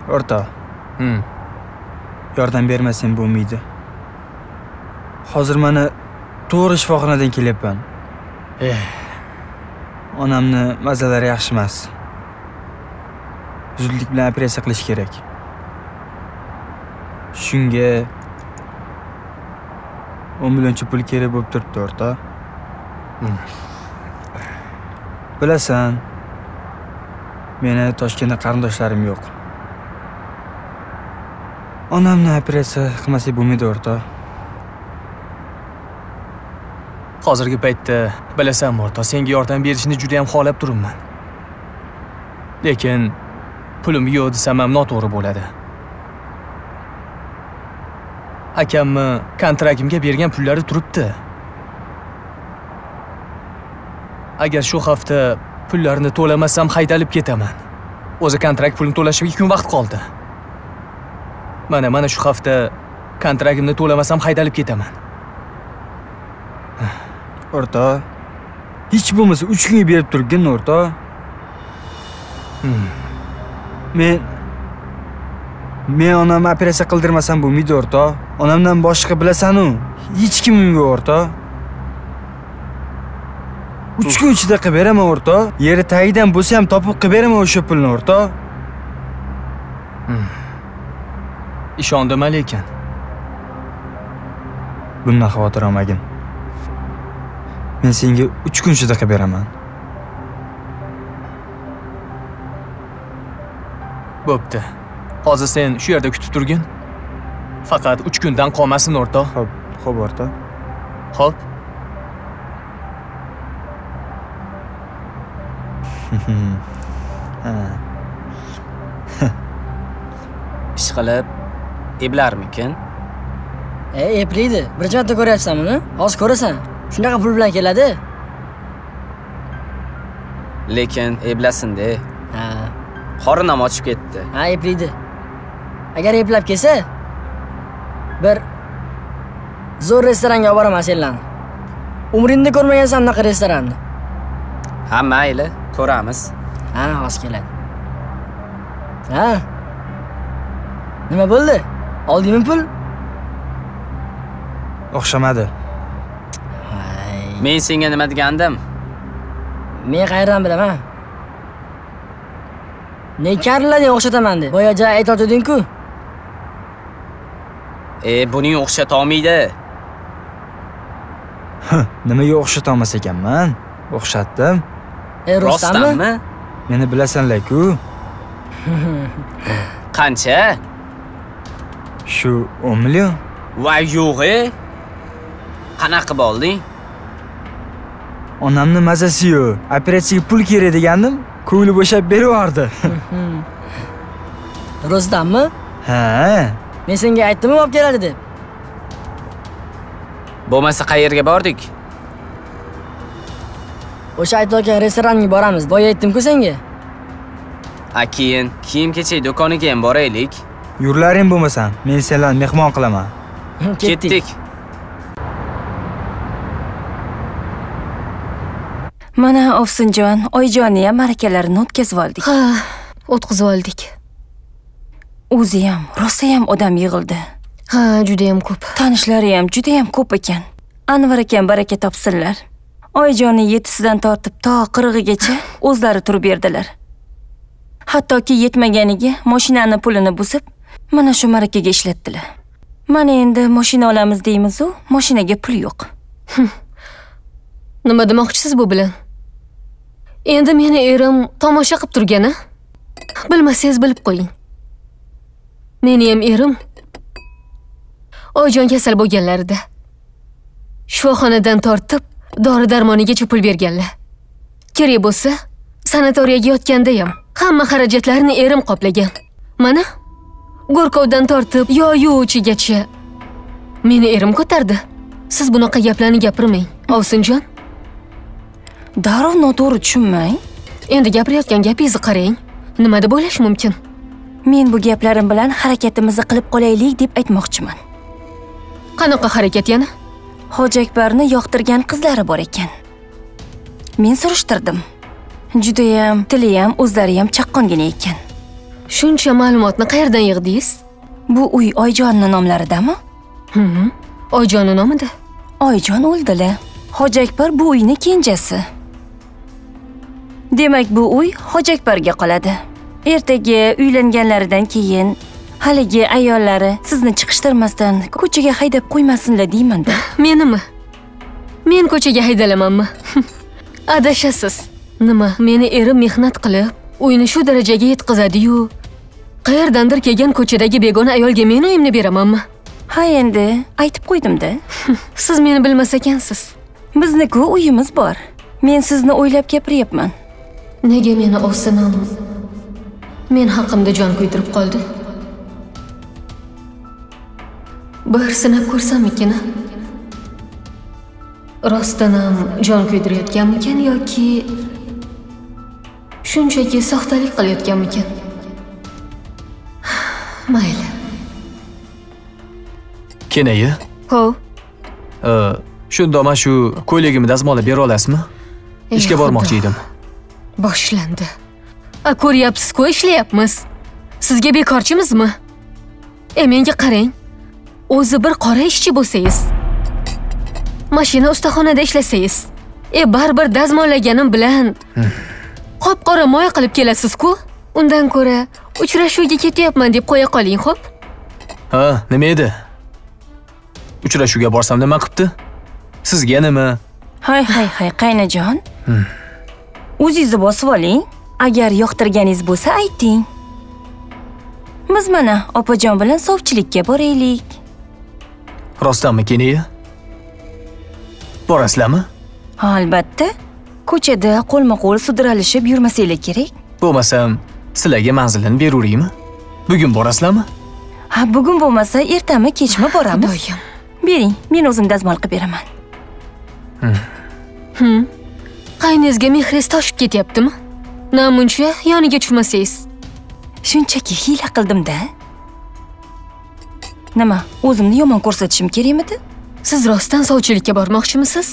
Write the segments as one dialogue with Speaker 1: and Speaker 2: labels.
Speaker 1: O'rta. Yordam bermasang bo'lmaydi. Hozir mana to'g'ri shifoxonadan kelyapman. Onamni mazalari yaxshi emas. Zudlik bilan operatsiya qilish kerak. Shunga 10 millioncha pul kerak bo'lib turibdi, o'rta. Bilasan, meni Toshkentda qarindoshlarim yo'q. Onamni operatsiya qilmasak bo'lmaydi, o'rta.
Speaker 2: Hozirgi paytda bilasanmi, o'rta, senga yordam berishni juda ham xohlab turibman. Lekin pulim yo'q desam ham noto'g'ri bo'ladi. Akamni kontraktimga bergan pullari turibdi. Agar shu hafta pullarni to'lamasam haydalib ketaman. O'zi kontrakt pulini to'lashga 2 kun vaqt qoldi. Mana shu hafta kontraktimni to'lamasam haydalib ketaman.
Speaker 1: O'rta, hech bo'lmasa 3 kunga berib turgin, o'rta. Men onamni operatsiya qildirmasam bo'lmaydi, o'rta. Onamdan boshqa bilasan-ku, hech kimim yo'q, o'rta. 3 kun ichida qilib beraman, o'rta. Yeri tagidan bo'lsa ham topib qilib beraman o'sha pulni, o'rta.
Speaker 2: Ishondim lekin.
Speaker 1: Bundan xavotir olmagin. Men senga 3 kun ichida qilib beraman.
Speaker 2: Bo'pti. Hozir sen shu yerda kutib turgin. Faqat 3 kundan qolmasin, o'rta.
Speaker 1: Xo'p, o'rta.
Speaker 2: Xo'p.
Speaker 3: Ishqilib eblarmikin?
Speaker 4: Eplaydi. Birinchi marta ko'ryapsan buni? Hozir ko'rasan. Shunaqa pul bilan keladi.
Speaker 3: Lekin eblasin-de. Qorin ham ochib ketdi.
Speaker 4: Eplaydi. Agar eplab kelsa, bir zo'r restoranga olib boraman senlarni. Umringda ko'rmagansan bunaqa restoranni.
Speaker 3: Mayli, ko'ramiz.
Speaker 4: Hozir keladi. Nima bo'ldi? Oldingmi pul?
Speaker 1: O'xshamadi.
Speaker 3: Men senga nima degandim?
Speaker 4: Men qayerdan bilaman? Ne karlarga o'xshataman deb. Boya joy aytotding-ku.
Speaker 3: Buning o'xshata olmaydi.
Speaker 1: Nimaga o'xshata olmas ekanman? O'xshatdim.
Speaker 4: Rostdanmi?
Speaker 1: Meni bilasanlar-ku.
Speaker 3: Qancha?
Speaker 1: Shu 10 million.
Speaker 3: Voy yo'q-e. Qanaqa bo'lding?
Speaker 1: Onamni mazasi yo'q. Operatsiyaga pul kerak degandim, ko'ngli bo'shab beraverdi.
Speaker 4: Rostdanmi? Men senga aytdim-ku olib keladi deb.
Speaker 3: Bo'lmasa qayerga bordik?
Speaker 4: O'sha aytayotgan restoranga boramiz. Boya aytdim-ku senga.
Speaker 3: Keyin kiyim-kechak do'koniga ham boraylik.
Speaker 1: Yurlaring bo'lmasan, men senlarni mehmon qilaman.
Speaker 3: Ketdik.
Speaker 5: Mana Ovsinjon, Oyjonni ham marakalarni o'tkazib oldik.
Speaker 6: O'tkazib oldik.
Speaker 5: O'zi ham, rosa ham odam yig'ildi.
Speaker 6: Juda ham ko'p.
Speaker 5: Tanishlari ham juda ham ko'p ekan. Anvar akam baraka topsinlar. Oyjonni 7sidan tortib to 40gigacha o'zlari turib berdilar. Hattoki yetmaganiga mashinani pulini buzib, mana shu marakaga ishlatdilar. Mana endi mashina olamiz deymiz-ku, mashinaga pul yo'q.
Speaker 6: Nima demoqchisiz bu bilan? Endi meni erim tomosha qilib turgani? Bilmasangiz bilib qo'ying. Meni ham erim Oyjon kasal bo'lganlarida shifoxonadan tortib dori-darmonigacha pul berganlar. Kerak bo'lsa, sanatoriyaga yotganda ham hamma xarajatlarni erim qoplagan. Mana Go'rkovdan tortib yo'uchigacha meni erim ko'tardi. Siz bunaqa gaplarni gapirmang, Ovsinjon.
Speaker 5: Darrov noto'g'ri tushunmang.
Speaker 6: Endi gapirayotgan gapingizni qarang. Nima deb o'ylash mumkin?
Speaker 5: Men bu gaplarim bilan harakatimizni qilib qolaylik deb aytmoqchiman.
Speaker 6: Qanaqa harakat yana?
Speaker 5: Hoji Akbarni yoqtirgan qizlari bor ekan. Men surishtirdim. Juda ham, tili ham, o'zlari ham chaqqongina ekan.
Speaker 6: Shuncha ma'lumotni qayerdan yig'dingiz?
Speaker 5: Bu uy Oyjonning nomlaridami?
Speaker 6: Oyjonni nomida.
Speaker 5: Oyjon o'ldilar. Hoji Akbar bu uyning kenjasi. Demak, bu uy Hoji Akbarga qoladi. Ertaga uylanganlaridan keyin haligi ayollari sizni chiqishtirmasdan ko'chaga haydab qo'ymasinlar deyman-da.
Speaker 6: Menimi? Men ko'chaga haydalamanmi? Adashasiz. Nima? Meni erim mehnat qilib, uyni shu darajaga yetkazadi-yu, qayerdandir kelgan ko'chadagi begona ayolga men uyimni beramanmi?
Speaker 5: Ha, endi aytib qo'ydim-da.
Speaker 6: Siz meni bilmas ekansiz.
Speaker 5: Bizning-ku uyimiz bor. Men sizni o'ylab gapiryapman.
Speaker 6: Nega meni ovsinam men haqimda jon kuydirib qoldi? Bir sinab ko'rsammikin? Rostdan ham jon kuydirayotganmikan yoki shunchaki soxtalik qilayotganmikan? Mayli.
Speaker 2: Kenayi?
Speaker 6: Ho.
Speaker 2: Shunda men shu ko'ylagimni dazmollab bera olasizmi? Ishga bormoqchi edim.
Speaker 6: Boshlandi. Ko'ryapsiz-ku, ishlayapmiz. Sizga bekorchimizmi? Menga qarang. O'zi bir qora ishchi bo'lsangiz, mashina ustaxonada ishlasangiz, baribir dazmollaganim bilan qop-qora moy qilib kelasiz-ku. Undan ko'ra uchrashuvga ketyapman deb qo'ya qoling, xo'p?
Speaker 2: Ha, nima edi? Uchrashuvga borsam nima qilibdi? Sizga nima?
Speaker 5: Hay, qaynajon. O'zingizni bosib oling. Agar yoqtirganingiz bo'lsa ayting. Biz mana opajon bilan sovchilikka boraylik.
Speaker 2: Rostdanmi, Kenayi? Borasizlarmi?
Speaker 5: Albatta. Ko'chada qo'lma-qo'l sudralishib yurmasanglar kerak.
Speaker 2: Bo'lmasam, sizlarga manzilini beruraymi? Bugun borasizlarmi?
Speaker 5: Ha, bugun bo'lmasa, ertami, kechmi boramiz.
Speaker 6: Xudoyim.
Speaker 5: Bering, men o'zim dazmol qilib beraman.
Speaker 6: Qayningizga mehringiz toshib ketyaptimi? Namuncha yoniga tushmasangiz.
Speaker 5: Shunchaki hiyla qildim-da. Nima, o'zimni yomon ko'rsatishim kerakmidi?
Speaker 6: Siz rostdan sovchilikka bormoqchimisiz?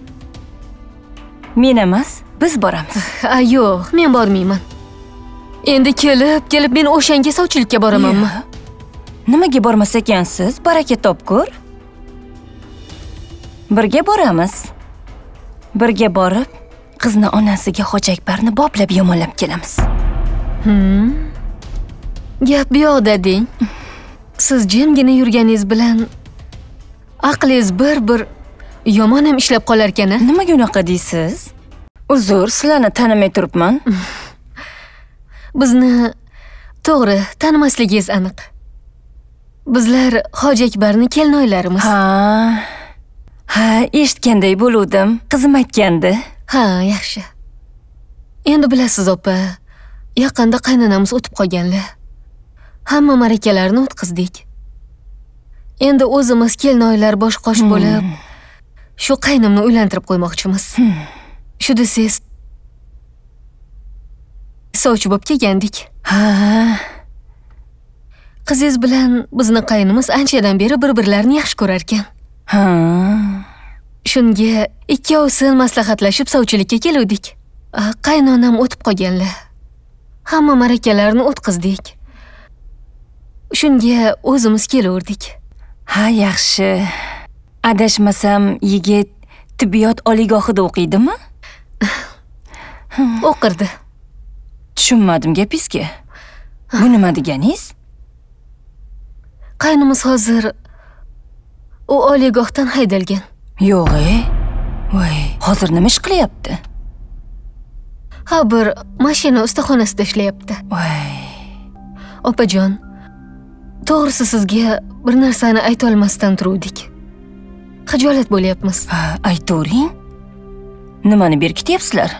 Speaker 5: Men emas, biz boramiz.
Speaker 6: Yo'q, men bormayman. Endi kelib men o'shanga sovchilikka boramanmi?
Speaker 5: Nimaga bormas ekansiz? Baraka topkur. Birga boramiz. Birga borib, qizni onasiga Hoji Akbarni boplab yomonlab kelamiz.
Speaker 6: Gap bu yoqda deng. Siz jimgina yurganingiz bilan aqlingiz bir yomon ham ishlab qolar ekan-a?
Speaker 5: Nimaga unaqa deysiz? Uzr, sizlarni tanimay turibman.
Speaker 6: Bizni to'g'ri tanimasligingiz aniq. Bizlar Hoji Akbarning kelinoylarimiz.
Speaker 5: Ha, eshitganday bo'ldim. Qizim aytgandi.
Speaker 6: Ha, yaxshi. Endi bilasiz, opa, yaqinda qaynonamiz o'tib qolganlar. Hamma marakalarni o'tkazdik. Endi o'zimiz kelinoylar bosh-qosh bo'lib, shu qaynimni uylantirib qo'ymoqchimiz. Shu desangiz, sovchi bo'lib kelgandik. Qizingiz bilan bizni qaynimiz anchadan beri bir-birlarini yaxshi ko'rar ekan. Shunga ikkovsi maslahatlashib sovchilikka keluvdik. Qaynonam o'tib qolganlar. Hamma marakalarni o'tkazdik. Shunga o'zimiz keluvdik.
Speaker 5: Ha, yaxshi. Adashmasam, yigit tibbiyot oliygohida o'qiydimi?
Speaker 6: O'qirdi.
Speaker 5: Tushunmadim gapingizga. Bu nima deganingiz?
Speaker 6: Qaynimiz hozir u oliygohdan haydalgan.
Speaker 5: Yo'q, voy, hozir nima ish qilyapti?
Speaker 6: Ha, bir mashina ustaxonasida ishlayapti.
Speaker 5: Voy.
Speaker 6: Opajon, to'g'risi sizga bir narsani ayta olmasdan turuvdik. Xijolat bo'lyapmiz.
Speaker 5: Aytavering. Nimani berkityapsizlar?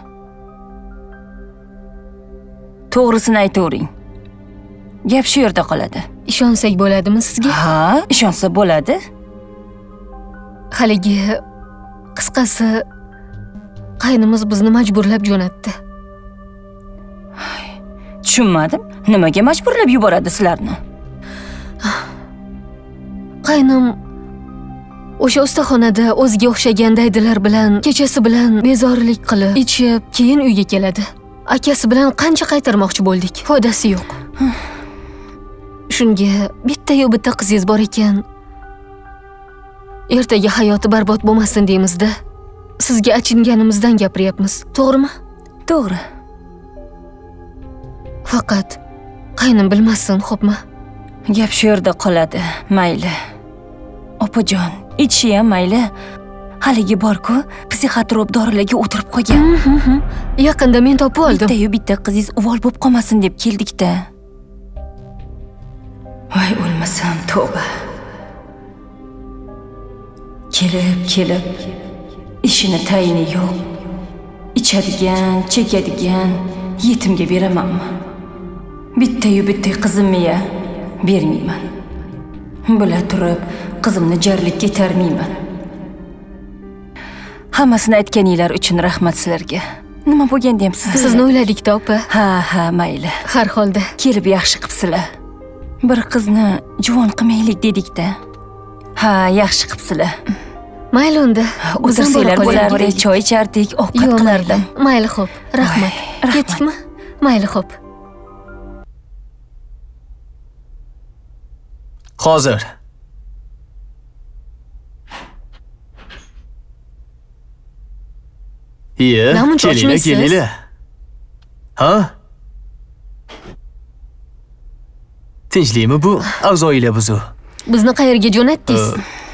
Speaker 5: To'g'risini aytavering. Gap shu yerda qoladi.
Speaker 6: Ishonsak bo'ladimi sizga?
Speaker 5: Ha, ishonsa bo'ladi.
Speaker 6: Haligi qisqasi qaynimiz bizni majburlab jo'natdi.
Speaker 5: Tushunmadim. Nimaga majburlab yuboradi sizlarni?
Speaker 6: Qaynim o'sha ustaxonada o'ziga o'xshagan daydilar bilan kechasi bilan bezorilik qilib, ichib, keyin uyga keladi. Akasi bilan qancha qaytarmoqchi bo'ldik, foydasi yo'q. Shunga bitta-yu bitta qizingiz bor ekan. Ertaga hayoti barbod bo'lmasin deymizda. Sizga achinganimizdan gapiryapmiz. To'g'rimi?
Speaker 5: To'g'ri.
Speaker 6: Faqat qaynim bilmasin, xo'pmi?
Speaker 5: Gap shu yerda qoladi. Mayli. Opajon, ichishi ham mayli. Haligi bor-ku, psixotrop dorilarga o'tirib qolgan.
Speaker 6: Yaqinda men topib oldim.
Speaker 5: Bitta-yu bitta qizingiz uvol bo'lib qolmasin deb keldik-da. Voy o'lmasam, tavba. Kelib ishini tayini yo'q. Ichadigan, chekadigan yetimga beramanmi? Bitta-yu bitta qizimni-ya bermayman. Bila turib, qizimni jarlikka tarmayman. Hammasini aytganinglar uchun rahmat sizlarga. Nima bo'lganda ham
Speaker 6: sizni o'yladik-da, opa.
Speaker 5: Ha, mayli.
Speaker 6: Har holda
Speaker 5: kelib yaxshi qilibsizlar. Bir qizni juvon qilmaylik dedik-da. Ha, yaxshi qilibsizlar.
Speaker 6: Mayli unda.
Speaker 5: O'tirsanglar bo'lardi, choy ichardik, ovqat qilardim.
Speaker 6: Mayli, xo'p. Rahmat. Ketdikmi? Mayli, xo'p.
Speaker 2: Hozir. Iya, kelinglar. Ha? Tinchlikmi bu? A'zoinglar buzu.
Speaker 6: Bizni qayerga jo'natdingiz?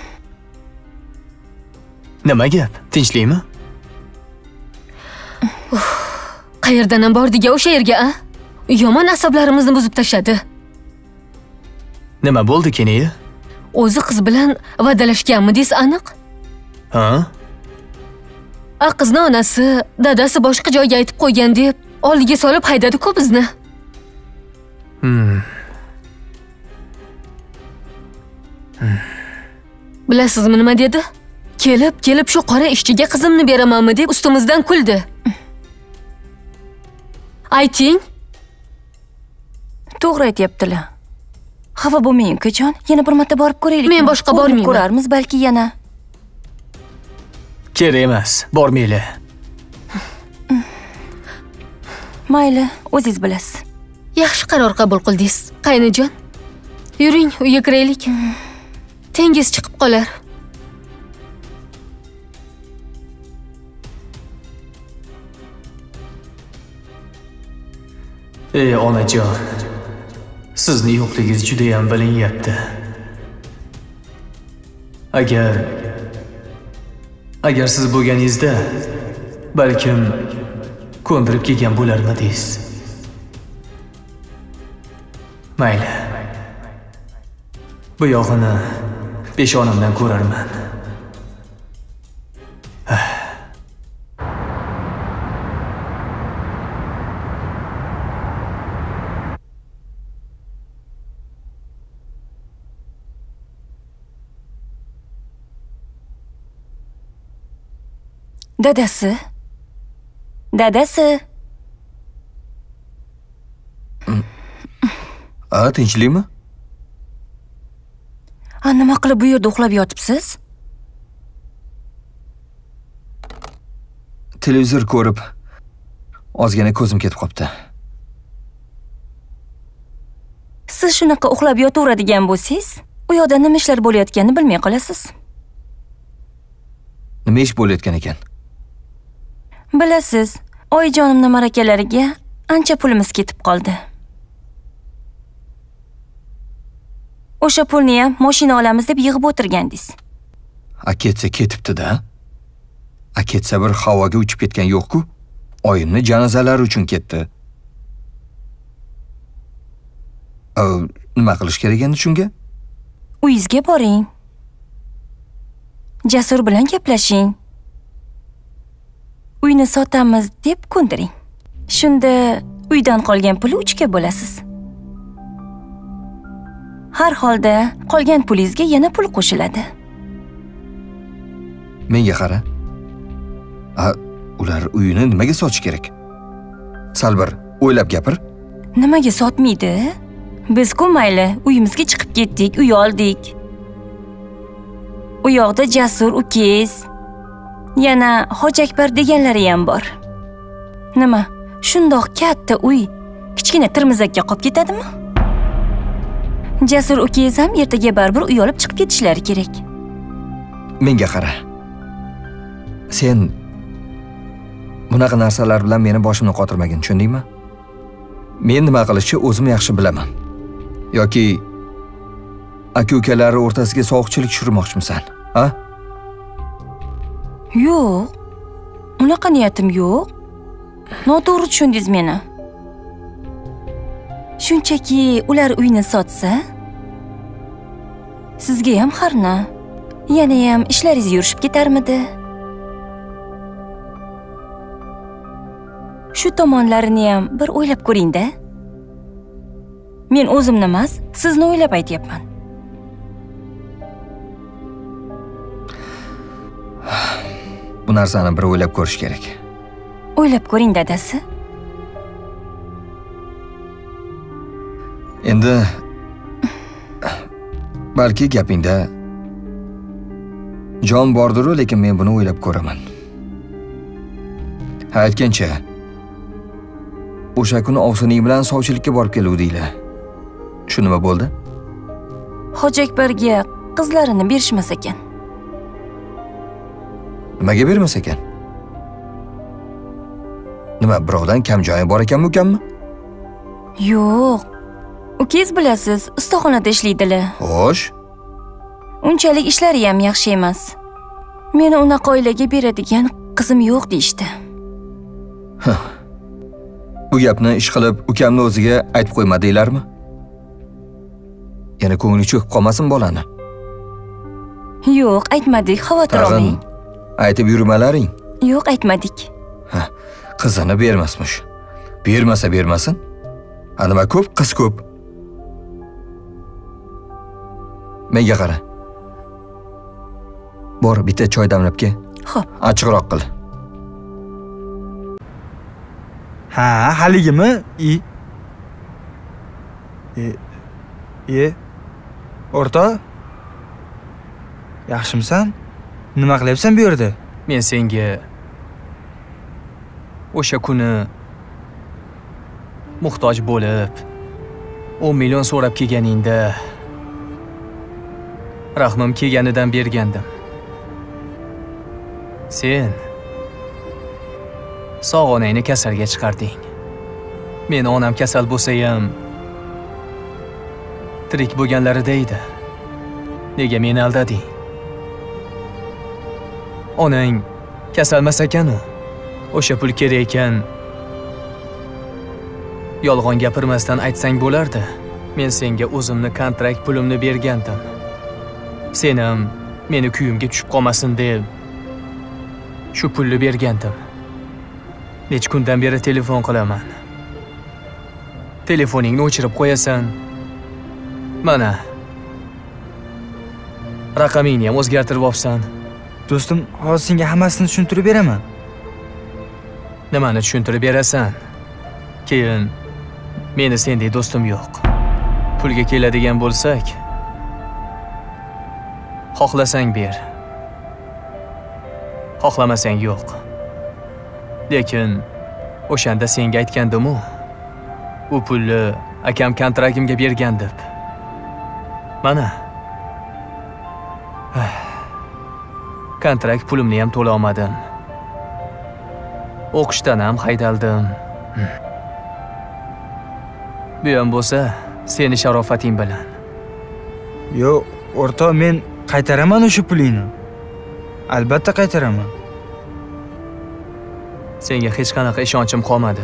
Speaker 2: Nima gap? Tinchlikmi?
Speaker 6: Qayerdan ham bordik o'sha yerga, a? Yomon asablarimizni buzib tashladi.
Speaker 2: Nima bo'ldi keyin?
Speaker 6: O'zi qiz bilan va'dalashganmi deysiz aniq?
Speaker 2: Ha?
Speaker 6: Qizni onasi, dadasi boshqa joyga aytib qo'ygan deb oldiga solib haydadi-ku bizni. Bilasizmi nima dedi? Kelib shu qora ishchiga qizimni beramanmi deb ustimizdan kuldi. Ayting.
Speaker 5: To'g'ri aytibdilar. Xafa bo'lmang, ukajon. Yana bir marta borib ko'raylik.
Speaker 6: Men boshqa bormayman.
Speaker 5: Ko'rarmiz balki yana.
Speaker 2: Kerak emas, bormaylar.
Speaker 5: Mayli, o'zingiz bilasiz.
Speaker 6: Yaxshi qaror qabul qildingiz, qaynijon. Yuring, uyga kiraylik. Tengiz chiqib qolar.
Speaker 2: Ey onajon, sizni yo'qligingiz juda ham bilinyapti. Agar siz bo'lganingizda balkim ko'ndirib kelgan bo'larmidingiz. Mayli. Bu yog'ini peshonamdan ko'rarman.
Speaker 5: Dadasi.
Speaker 1: Tinchlikmi?
Speaker 5: Nima qilib bu yerda uxlab yotibsiz?
Speaker 1: Televizor ko'rib, ozgina ko'zim ketib qopti.
Speaker 5: Siz shunaqa uxlab yotaveradigan bo'lsangiz, u yoqda nima ishlar bo'layotganini bilmay qolasiz.
Speaker 1: Nima ish bo'layotgan ekan?
Speaker 5: Bilasiz, oyijonimning marakalariga ancha pulimiz ketib qoldi. O'sha pulni ham mashina olamiz deb yig'ib o'tirgandingiz.
Speaker 1: Ketsa ketibdi-da. Ketsa bir havoga uchib ketgan yo'q-ku. Oyimni janozalari uchun ketdi. Nima qilish kerak endi shunga?
Speaker 5: Uyingizga boring. Jasur bilan gaplashing. Uyni sotamiz deb ko'ndiring. Shunda uydan qolgan pulni 3 ga bo'lasiz. Har holda qolgan pulingizga yana pul qo'shiladi.
Speaker 1: Menga qara. Ular uyini nimaga sotish kerak? Sal bir o'ylab gapir.
Speaker 5: Nimaga sotmaydi? Biz-ku mayli, uyimizga chiqib ketdik, uy oldik. U yoqda Jasur ukangiz, yana Hoji Akbar deganlari ham bor. Nima? Shundoq katta uy kichkina tirmizakka qolib ketadimi? Jasur ukangiz ham ertaga baribir uy olib chiqib ketishlari kerak.
Speaker 1: Menga qara. Sen bunaqa narsalar bilan meni boshimni qotirmagin, tushundingmi? Men nima qilishni o'zim yaxshi bilaman. Yoki aka-ukalari o'rtasiga sovuqchilik tushirmoqchimisan, ha?
Speaker 5: Yo'q. Unaqa niyatim yo'q. Noto'g'ri tushundingiz meni. Shunchaki ular uyni sotsa, sizga ham xarna. Yana ham ishlaringiz yurishib ketarmidi? Shu tomonlarini ham bir o'ylab ko'ring-da. Men o'zimni emas, sizni o'ylab aytyapman.
Speaker 1: Bu narsani bir o'ylab ko'rish kerak.
Speaker 5: O'ylab ko'ring, dadasi.
Speaker 1: Endi balki gapingda jon bordir, lekin men buni o'ylab ko'raman. Ha, aytgancha o'sha kuni ovsining bilan sovchilikka borib keluvdinglar. Shu nima bo'ldi?
Speaker 5: Hoji Akbarga qizlarini berishmas ekan.
Speaker 1: Nimaga bermas ekan? Nima, birovdan kam joyi bor ekanmi, ukammi?
Speaker 5: Yo'q. Ukangiz bilasiz, ustaxonada ishlaydilar.
Speaker 1: Xo'sh.
Speaker 5: Unchalik ishlari ham yaxshi emas. Meni unaqa oilaga beradigan qizim yo'q deyshti.
Speaker 1: Bu gapni ish qilib ukamni o'ziga aytib qo'ymadinglarmi? Yana ko'ngli cho'kib qolmasin bolani.
Speaker 5: Yo'q, aytmadik, xavotir olmang.
Speaker 1: Aytib yurmalaring.
Speaker 5: Yo'q, aytmadik.
Speaker 1: Qizini bermasmish. Bermasa bermasin. Nima ko'p, qiz ko'p. Menga qara. Bor, bitta choy damlab kel.
Speaker 5: Xo'p.
Speaker 1: Achchiqroq qil.
Speaker 7: Ha, haligimi? O'rta? Yaxshimisan? Nima qilyapsan bu yerda?
Speaker 2: Men senga o'sha kuni muhtoj bo'lib 10 million so'rab kelganingda rahmim kelganidan bergandim. Sen sog' onangni kasalga chiqarding. Men onam kasal bo'lsa ham tirik bo'lganlarida edi. Nega meni aldading? Onang kasalmas ekan-u. O'sha pul kerak ekan. Yolg'on gapirmasdan aytsang bo'lardi. Men senga o'zimni kontrakt pulimni bergandim. Sen ham meni kuyimga tushib qolmasin deb shu pulni bergandim. Necha kundan beri telefon qilaman. Telefoningni o'chirib qo'yasan. Mana. Raqamingni ham o'zgartirib olsan.
Speaker 7: Do'stim, hozir senga hammasini tushuntirib beraman.
Speaker 2: Nimani tushuntirib berasan? Keyin meni sendek do'stim yo'q. Pulga keladigan bo'lsak, xohlasang ber. Xohlamasang yo'q. Lekin o'shanda senga aytgandim-ku, u pulni akam kontragimga bergan deb. Mana. Kontrakt pulimni ham to'la olmadim. O'qishdan ham haydaldim. Bu ham bo'lsa, seni sharofating bilan.
Speaker 7: Yo'q, o'rta, men qaytaraman o'sha pulingni. Albatta qaytaraman.
Speaker 2: Senga hech qanaqa ishonchim qolmadi.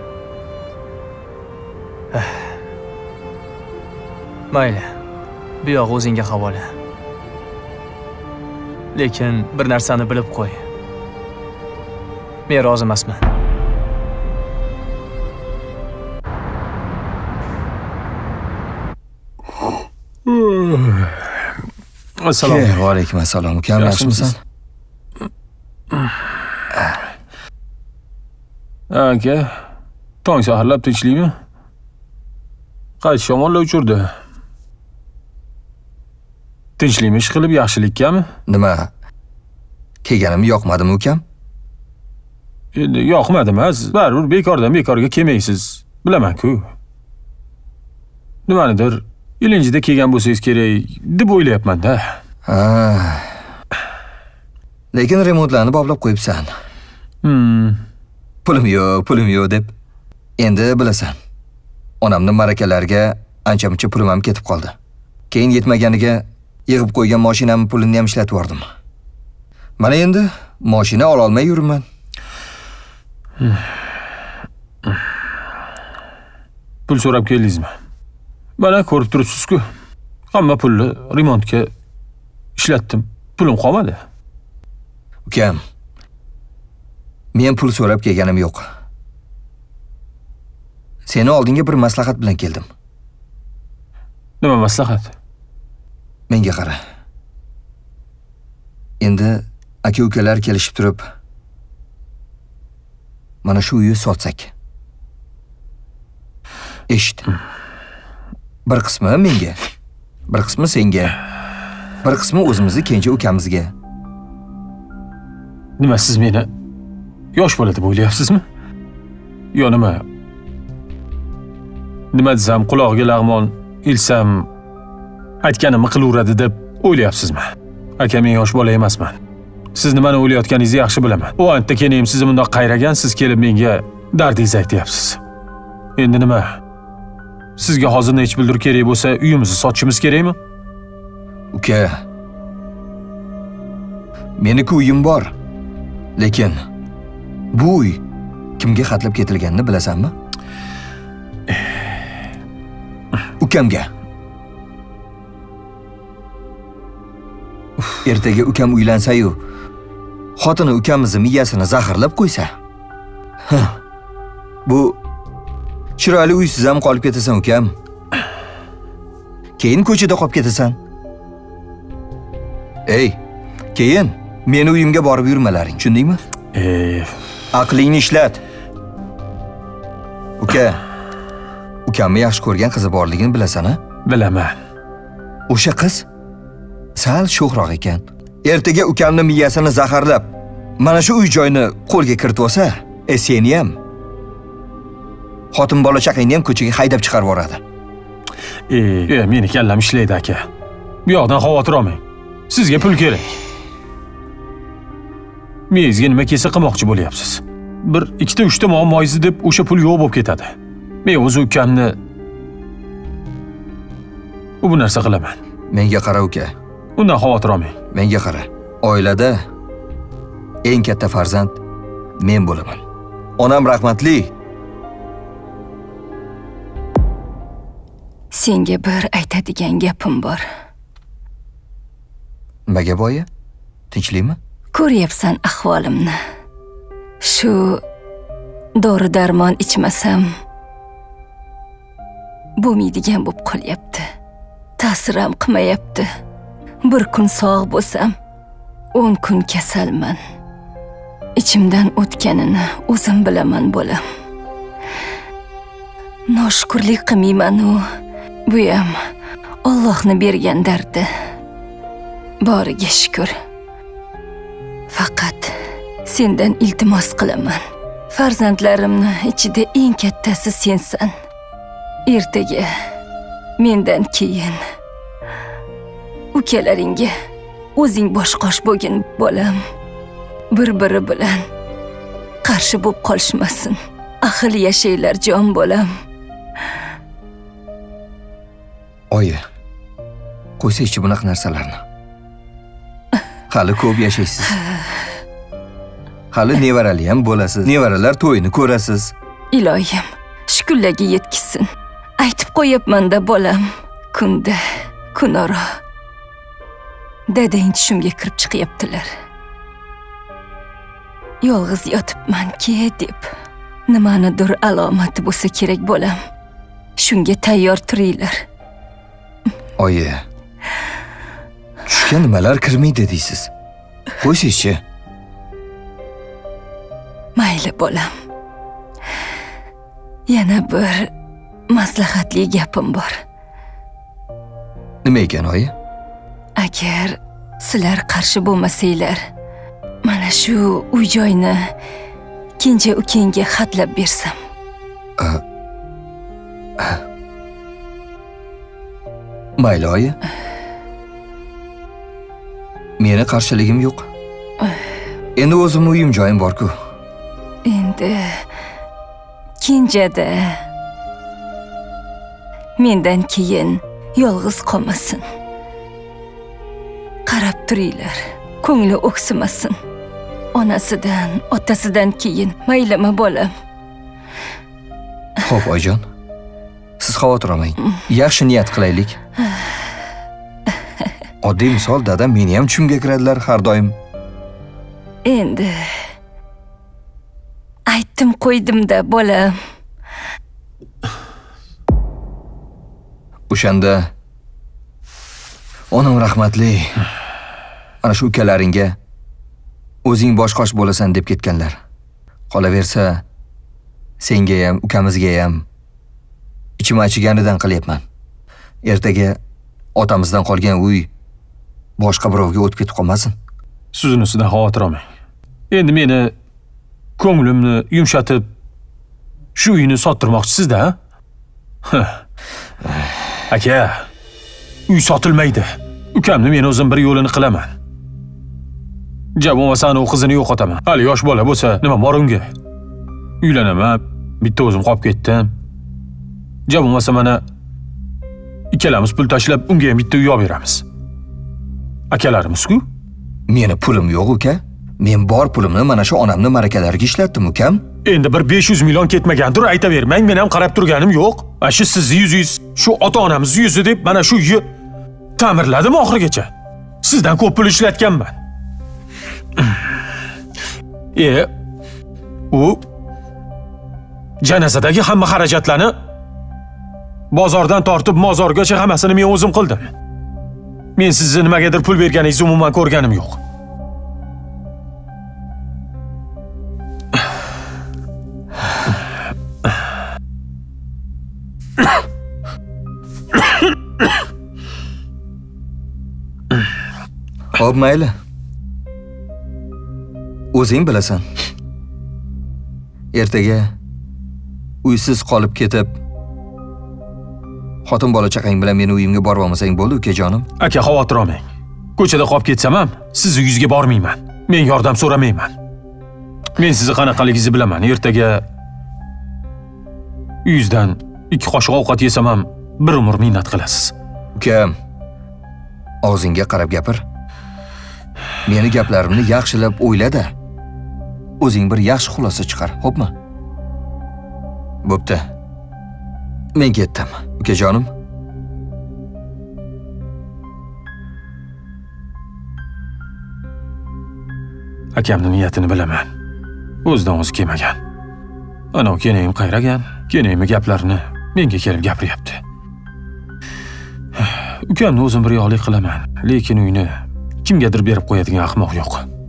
Speaker 2: Mayli. Bu yo'q o'zingga havola. Lekin bir narsani bilib qo'y. Men rozi emasman.
Speaker 1: Assalomu alaykum. Assalom. Ukam, yaxshimisan?
Speaker 8: Aka, tong saharlab tinchlikmi? Qaysi shamollar uchirdi? Tinchlikmi ish qilib yaxshilikkami?
Speaker 1: Nima? Kelganim yoqmadimi, ukam?
Speaker 8: Endi yoqmadi emas, baribir bekordan bekorga kelmaysiz. Bilaman-ku. Nimanidir Ilinjida kelgan bo'lsangiz kerak deb o'ylayapman-da.
Speaker 1: Ha. Lekin remontlarni boblab qo'yibsan. Pulim yo'q deb. Endi bilasan. Onamni marakalariga ancha-muncha pulim ham ketib qoldi. Keyin yetmaganiga yig'ib qo'ygan mashinamning pulini ham ishlatib yordim. Mana endi mashina ola olmay yuribman.
Speaker 8: Pul so'rab keldingizmi? Mana ko'rib turibsiz-ku. Hamma pulni remontga ishlatdim. Pulim qolmadi.
Speaker 1: Ukam, men pul so'rab kelganim yo'q. Seni oldinga bir maslahat bilan keldim.
Speaker 8: Nima maslahat?
Speaker 1: Menga qara. Endi aka-ukalar kelishib turib, mana shu uyni sotsak. Eshit. Bir qismi menga, bir qismi senga, bir qismi o'zimizni kenja ukamizga.
Speaker 8: Nima siz meni yosh bola deb o'ylayapsizmi? Yo nima? Nima desam, quloqiga lag'mon ilsam, aytganimni qilaveradi deb o'ylayapsizmi? Aka, men yosh bola emasman. Siz nimani o'ylayotganingizni yaxshi bilaman. O antda keyin sizni bundoq qayragan, siz kelib menga dardingizni aytyapsiz. Endi nima? Sizga hozir nech bildir kerak bo'lsa, uyimizni sotishimiz kerakmi?
Speaker 1: Uka, meniki uyim bor. Lekin bu uy kimga xatlab ketilganini bilasanmi? Ukamga. Ertaga ukam uylansa-yu, xotini ukamizni miyasini zaharlab qo'ysa. Bu chiroyli uysiz ham qolib ketasan ukam. Keyin ko'chada qolib ketasan. Ey, keyin meni uyimga borib yurmalaring, tushundingmi? Aqlingni ishlat. Uka, ukamni yaxshi ko'rgan qizi borligini bilasan-a?
Speaker 8: Bilaman.
Speaker 1: O'sha qiz sal sho'xroq ekan. Ertaga ukamni miyasini zaharlab, mana shu uy joyni qo'lga kiritib olsa, seni ham, xotin bola chaqangni ham ko'chaga haydab chiqarib yuboradi.
Speaker 8: Meni kallam ishlaydi aka. Bu yoqdan xavotir olmang. Sizga pul kerak. Mezga nima kelsa qilmoqchi bo'lyapsiz. 1, 2 ta 3 ta muammoyingiz deb o'sha pul yo'q bo'lib ketadi. Men o'z ukamni bu narsa qilaman.
Speaker 1: Menga qara uka.
Speaker 8: Undan xavotir olmang.
Speaker 1: Menga qara. Oilada eng katta farzand men bo'laman. Onam rahmatli.
Speaker 5: Senga bir aytadigan gapim bor.
Speaker 1: Nimaga boya? Tinchlikmi?
Speaker 5: Ko'ryapsan ahvolimni. Shu dori-darmon ichmasam bo'lmaydigan bo'lib qolyapti. Ta'sir ham qilmayapti. Bir kun sog' bo'lsam, 10 kun kasalman. Ichimdan o'tganini o'zim bilaman bo'lam. Noshukrlik qilmayman-u, bu ham Allohning bergan dardi. Boriga shukr. Faqat sendan iltimos qilaman. Farzandlarimni ichida eng kattasi sensan. Ertaga mendan keyin ukalaringga o'zing bosh-qosh bo'lgin bolam. Bir-biri bilan qarshi bo'lib qolishmasin. Ahil yashaylar jon bolam.
Speaker 1: Oyi, qo'ysa-chi bunaqa narsalarni. Hali ko'p yashaysiz. Hali nevarali ham bo'lasiz. Nevaralar to'yini ko'rasiz.
Speaker 5: Iloyim, shukrlarga yetkizsin. Aytib qo'yapman-da bolam. Kunda, kunora. Dadang tushimga kirib chiqyaptilar. Yolg'iz yotibman-ki deb. Nimanidir alomati bo'lsa kerak bolam. Shunga tayyor turinglar.
Speaker 1: Oyi, tushga nimalar kirmaydi deysiz? Qo'ysiz-chi.
Speaker 5: Mayli bolam. Yana bir maslahatli gapim bor.
Speaker 1: Nima ekan oyi?
Speaker 5: Agar sizlar qarshi bo'lmasanglar, mana shu uy-joyni kenja ukangga xatlab bersam.
Speaker 1: Mayli, oyi. Meni qarshiligim yo'q. Endi o'zimning uyim joyim bor-ku.
Speaker 5: Endi Kenjada mendan keyin yolg'iz qolmasin. Qarab turinglar, ko'ngli o'ksimasin. Onasidan, otasidan keyin maylimi bolam.
Speaker 1: Xo'p, oyijon. Siz xavotir olmang. Yaxshi niyat qilaylik. Oddiy misol, dadam meni ham tushimga kiradilar har doim.
Speaker 5: Endi aytdim qo'ydim-da, bolam.
Speaker 1: O'shanda onam rahmatli. Ana shu ukalaringga o'zing bosh-qosh bo'lasan deb ketganlar. Qolaversa, senga ham, ukamizga ham ichim achiganidan qilyapman. Ertaga otamizdan qolgan uy boshqa birovga o'tib ketib qolmasin.
Speaker 8: Siz unisidan xavotir olmang. Endi meni ko'nglimni yumshatib shu uyni sottirmoqchisizda? Aka, uy sotilmaydi. Ukamni men o'zim bir yo'lini qilaman. Bo'lmasa u qizini yo'qotaman. Hali yosh bola bo'lsa, nima bor unga? Uylanaman, bitta o'zim qolib ketdim. Bo'lmasa mana ikkalamiz pul tashlab unga ham bitta uy olib beramiz. Akalarimiz-ku?
Speaker 1: Meni pulim yo'q, uka. Men bor pulimni mana shu onamni ma'rakalarga ishlatdim, ukam.
Speaker 8: Endi bir 500 million ketmagandir, aytavermang, men ham qarab turganim yo'q. Shu sizni yuzingiz, shu ota-onamiz yuzi deb mana shu uyni ta'mirladim oxirigacha. Sizdan ko'p pul ishlatganman. U janozadagi hamma xarajatlarni bozordan tortib mozorgacha hammasini men o'zim qildim. Men sizni nimagadir pul berganingizni umuman ko'rganim yo'q.
Speaker 1: Xo'p, mayli. O'zing bilasan. Ertaga uysiz qolib ketib, xotin bola chaqang bilan meni uyimga borib olmasang bo'ldi, ukajonim.
Speaker 8: Aka, xavotir olmang. Ko'chada qolib ketsam ham sizni uyingizga bormayman. Men yordam so'ramayman. Men sizni qanaqaligingizni bilaman. Ertaga uyingizdan 2 qoshiq ovqat yesam ham bir umr minnat qilasiz.
Speaker 1: Ukam, og'zingga qarab gapir. Meni gaplarimni yaxshilab o'yla-da. O'zing bir yaxshi xulosa chiqar, xo'pmi? Bo'pti. Men ketdim, ukajonim.
Speaker 8: Akamning niyatini bilaman. O'zidan o'zi kelmagan. Ana kenayim qayragan, kenayimning gaplarini menga kelib gapiryapti. Ukamni o'zim bir yo'qlik qilaman, lekin uyni kimgadir berib qo'yadigan ahmoq yo'q.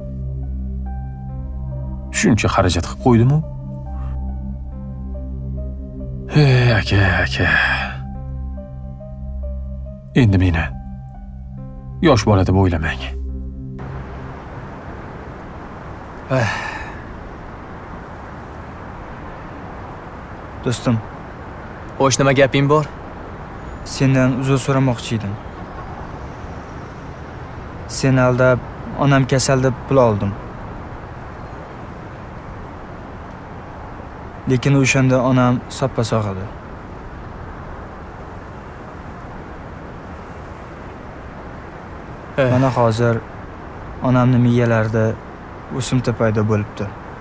Speaker 8: Shuncha xarajat qilib qo'ydim-ku. Aka. Endi meni yosh bola deb o'ylamang.
Speaker 7: Do'stim,
Speaker 2: Xo'sh, nima gaping bor?
Speaker 7: sendan uzr so'ramoqchi edim. Seni aldab, onam kasal deb pul oldim. Lekin o'shanda onam soppa-sog' edi. Mana hozir onamning miyalarida o'simta paydo bo'libdi.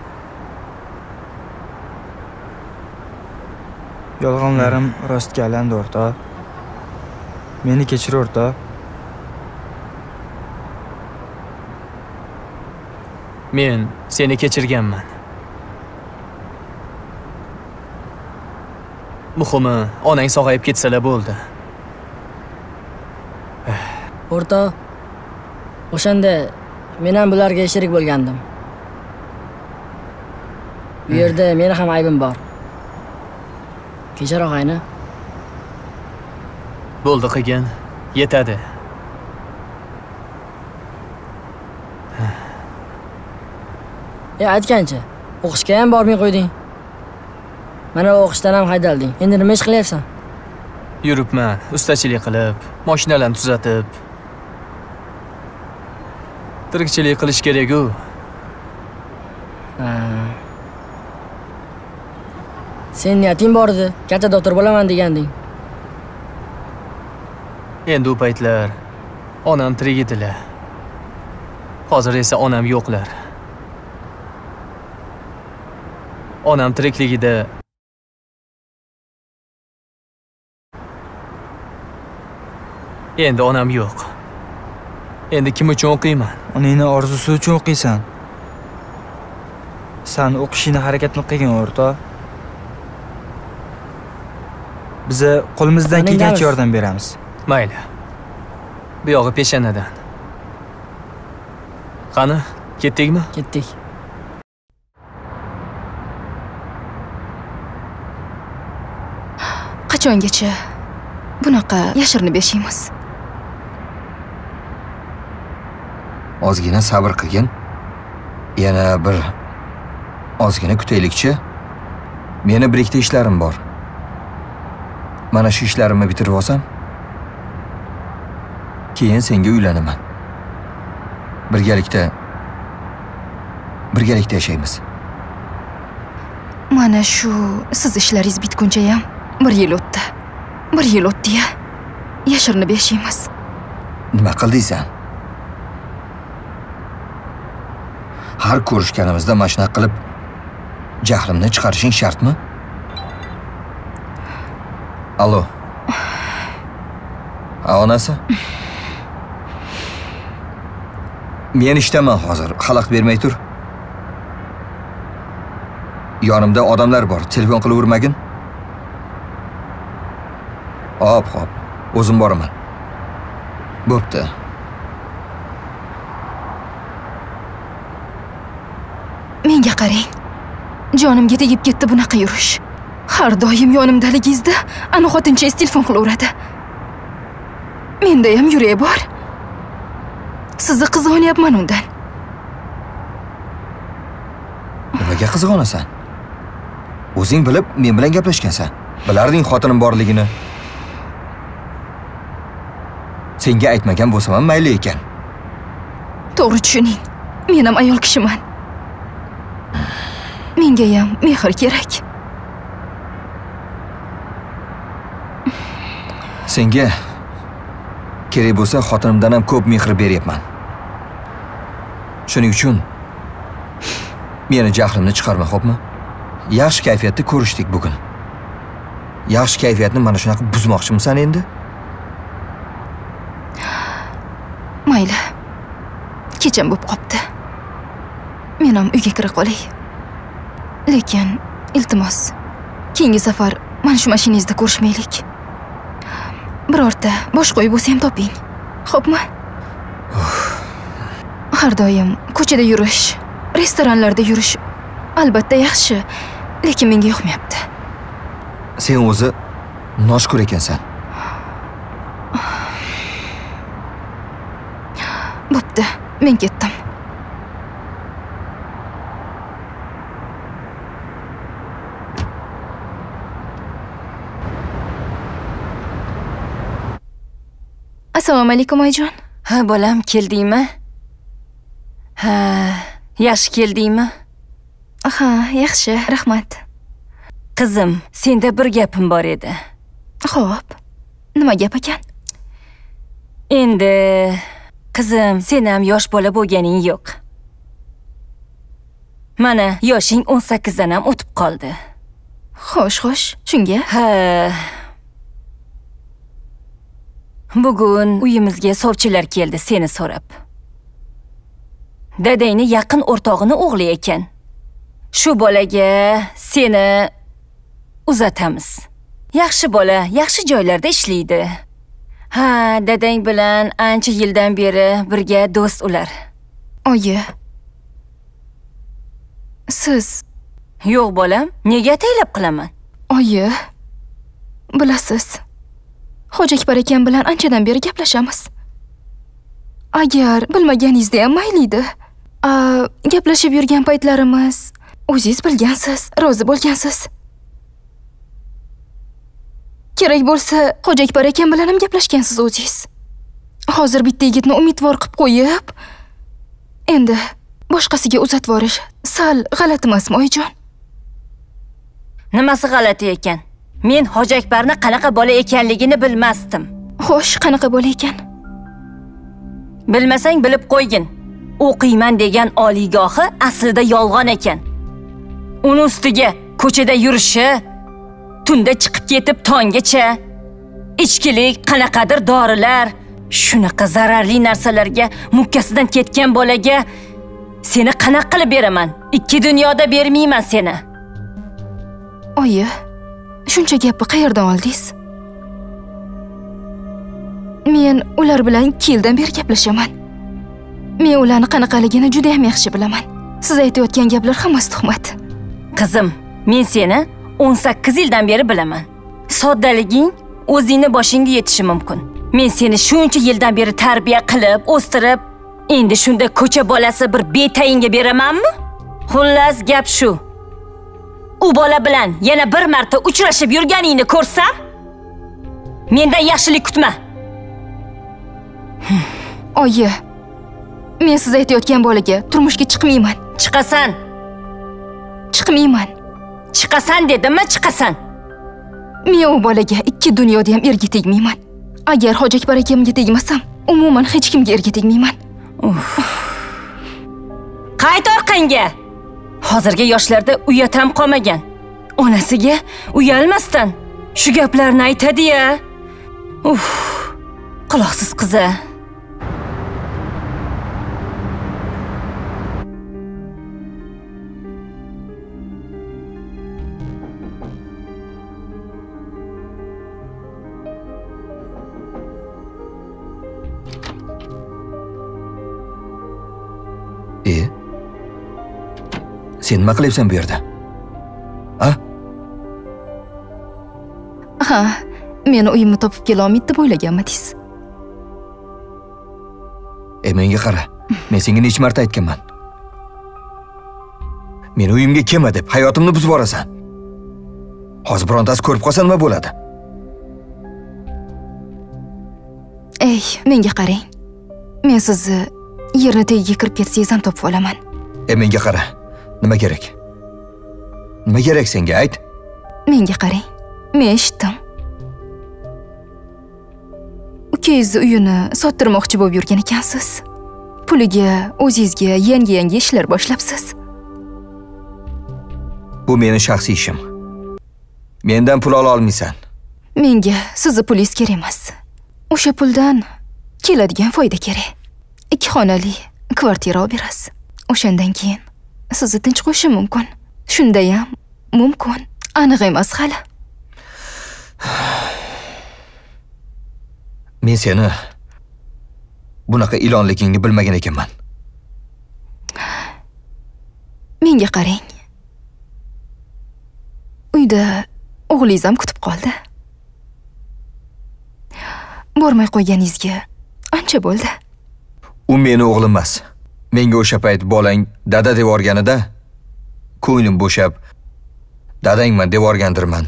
Speaker 7: Yolg'onlarim rostga aylandi, o'rtoq. Meni kechir, o'rtoq.
Speaker 2: Men seni kechirganman. Muhimi, onang sog'ayib ketsalar bo'ldi.
Speaker 4: O'rtoq, o'shanda men ham bularga sherik bo'lgandim. Bu yerda meni ham aybim bor. Kechir og'ayni.
Speaker 2: Bo'ldi qilgan, yetadi.
Speaker 4: Aytgancha, o'qishga ham bormay qo'yding. Mana o'qishdan ham haydalding. Endi nima ish qilyapsan?
Speaker 2: Yuribman, ustachilik qilib, mashinalarni tuzatib. Tirikchilik qilish kerak-ku.
Speaker 4: Sen niyating bor edi, katta doktor bo'laman deganding.
Speaker 2: Endi u paytlar onam tirik edilar. Hozir esa onam yo'qlar. Onam tirikligida endi onam yo'q. Endi kim uchun o'qiyman?
Speaker 7: Onangning orzusi uchun o'qiysan. Sen o'qishingni harakatni qilgin, o'rtoq. Biz qo'limizdan kelgancha yordam beramiz.
Speaker 2: Mayli. Bu yog'i peshanadan. Qani, ketdikmi?
Speaker 4: Ketdik.
Speaker 9: Qachongacha bunaqa yashirinib yashaymiz?
Speaker 1: Ozgina sabr qilgin. Yana bir ozgina kutaylikchi. Meni bir ikkita ishlarim bor. Mana shu ishlarimni bitirib olsam, keyin senga uylanaman. Birgalikda yashaymiz.
Speaker 9: Mana shu siz ishlaringiz bitguncha ham 1 yil o'tdi. 1 yil o'tdi-ya. Yashirinib yashaymiz.
Speaker 1: Nima qildingsan? Har ko'rishganimizda mashina qilib jahlimni chiqarishing shartmi? Allo. Onasi? Men ishdaman hozir. Xalaqit bermay tur. Yonimda odamlar bor. Telefon qilib urmagin. Hop. O'zim boraman. Bo'pti.
Speaker 9: Menga qarang. Jonimga tegib ketdi bunaqa yurish. Har doim yonimdaligingizda ana xotinchangiz telefon qilaveradi. Menda ham yurak bor. Sizni qizg'onyapman undan.
Speaker 1: Nimaga qizg'onasan? O'zing bilib men bilan gaplashgansan. Bilarding xotinim borligini. Senga aytmagan bo'lsam ham mayli ekan.
Speaker 9: To'g'ri tushuning. Men ham ayol kishiman. Menga ham mehr kerak.
Speaker 1: Senga kerak bo'lsa xotinimdan ham ko'p mehr beryapman. Shuning uchun meni jahlimni chiqarma, xo'pmi? Yaxshi kayfiyatda ko'rishdik bugun. Yaxshi kayfiyatni mana shunaqa buzmoqchimisan endi?
Speaker 9: Mayli. Kecham bo'lib qopti. Men ham uyga kira qolay. Lekin iltimos, keyingi safar mana shu mashinangizda ko'rishmaylik. Birorta boshqa uy bo'lsa ham toping. Xo'pmi? Har doim ko'chada yurish, restoranlarda yurish albatta yaxshi, lekin menga yoqmayapti.
Speaker 1: Sen o'zi noshkur ekansan.
Speaker 9: Bo'pti, men ketdim. Assalomu alaykum oyijon.
Speaker 5: Ha, bolam, keldingmi? Ha, yaxshi keldingmi?
Speaker 9: Ha, yaxshi, rahmat.
Speaker 5: Qizim, senda bir gapim bor edi.
Speaker 9: Xo'p. Nima gap ekan?
Speaker 5: Endi qizim, sen ham yosh bola bo'lganing yo'q. Mana, yoshing 18 dan ham o'tib qoldi.
Speaker 9: Xo'sh, shunga?
Speaker 5: Ha. Bugun uyimizga sovchilar keldi seni so'rab. Dadangni yaqin o'rtog'ini o'g'li ekan. Shu bolaga seni uzatamiz. Yaxshi bola, yaxshi joylarda ishlaydi. Ha, dadang bilan ancha yildan beri birga do'st ular.
Speaker 9: Oyi. Siz?
Speaker 5: Yo'q bolam, nega ataylab qilaman?
Speaker 9: Oyi. Bilasiz, Xo'ja Akbar akam bilan anchadan beri gaplashamiz. Agar bilmaganingizda ham mayli-edi. Gaplashib yurgan paytlarimiz, o'zingiz bilgansiz, rozi bo'lgansiz. Kerak bo'lsa, Xo'ja Akbar akam bilan ham gaplashgansiz o'zingiz. Hozir bitta yigitni umidvor qilib qo'yib, endi boshqasiga uzatib yuborish sal g'alati emasmi, oyijon?
Speaker 5: Nimasi g'alati ekan? Men Hoji Akbarni qanaqa bola ekanligini bilmasdim.
Speaker 9: Xo'sh, qanaqa bola ekan?
Speaker 5: Bilmasang bilib qo'ygin. O'qiyman degan oliygohi aslida yolg'on ekan. Uni ustiga ko'chada yurishi, tunda chiqib ketib tonggacha, ichkilik, qanaqadir dorilar, shunaqa zararli narsalarga mukkasidan ketgan bolaga seni qanaqa qilib beraman? Ikki dunyoda bermayman seni.
Speaker 9: Oyi, shuncha gapni qayerdan oldingiz? Men ular bilan 2 yildan beri gaplashaman. Men ularni qanaqaligini juda ham yaxshi bilaman. Siz aytayotgan gaplar hammasi tuhmat.
Speaker 5: Qizim, men seni 18 yildan beri bilaman. Soddaliging o'zingni boshingga yetishi mumkin. Men seni shuncha yildan beri tarbiya qilib, o'stirib, endi shunda ko'cha bolasi bir betayinga beramanmi? Xullas, gap shu. U bola bilan yana bir marta uchrashib yurganingni ko'rsam, mendan yaxshilik kutma.
Speaker 9: Oyi, men siz aytayotgan bolaga turmushga chiqmayman.
Speaker 5: Chiqasan.
Speaker 9: Chiqmayman.
Speaker 5: Chiqasan dedimmi, chiqasan.
Speaker 9: Men u bolaga 2 dunyoda ham erga tegmayman. Agar Hoji Akbar akamga tegmasam, umuman hech kimga erga tegmayman.
Speaker 5: Qayt orqangga. Hozirgi yoshlarda uyat ham qolmagan. Onasiga uyalmasdan shu gaplarni aytadi-ya. Quloqsiz qiz-a.
Speaker 1: Sen nima qilyapsan bu yerda?
Speaker 9: Ha, meni uyimni topib kela olmaydi deb o'ylaganmidingiz?
Speaker 1: Menga qara. Men senga necha marta aytganman. Meni uyimga kelma deb hayotimni buzib borasan. Hozir birontasi ko'rib qolsa nima bo'ladi?
Speaker 9: Ey, menga qarang. Men sizni yerni tagiga kirib ketsangiz ham topib olaman.
Speaker 1: Menga qara. Nima kerak? Nima kerak senga, ayt?
Speaker 9: Menga qarang. Men eshitdim. Ukangizni uyini sottirmoqchi bo'lib yurgan ekansiz. Puliga o'zingizga yangi ishlar boshlabsiz.
Speaker 1: Bu meni shaxsiy ishim. Mendan pul ola olmaysan.
Speaker 9: Menga sizni pulingiz kerak emas. O'sha puldan keladigan foyda kerak. 2 xonali kvartira olib berasiz. O'shandan keyin sizni tinch qo'yishim mumkin. Shunda ham mumkin. Aniq emas hali.
Speaker 1: Men seni bunaqa ilonligingni bilmagan ekanman.
Speaker 9: Menga qarang. Uyda o'g'lingiz ham kutib qoldi. Bormay qo'yganingizga ancha bo'ldi.
Speaker 1: U meni o'g'lim emas. Menga o'sha payt bolang dada deb o'rganida, ko'nglim bo'shab, dadangman deb o'rgandirman.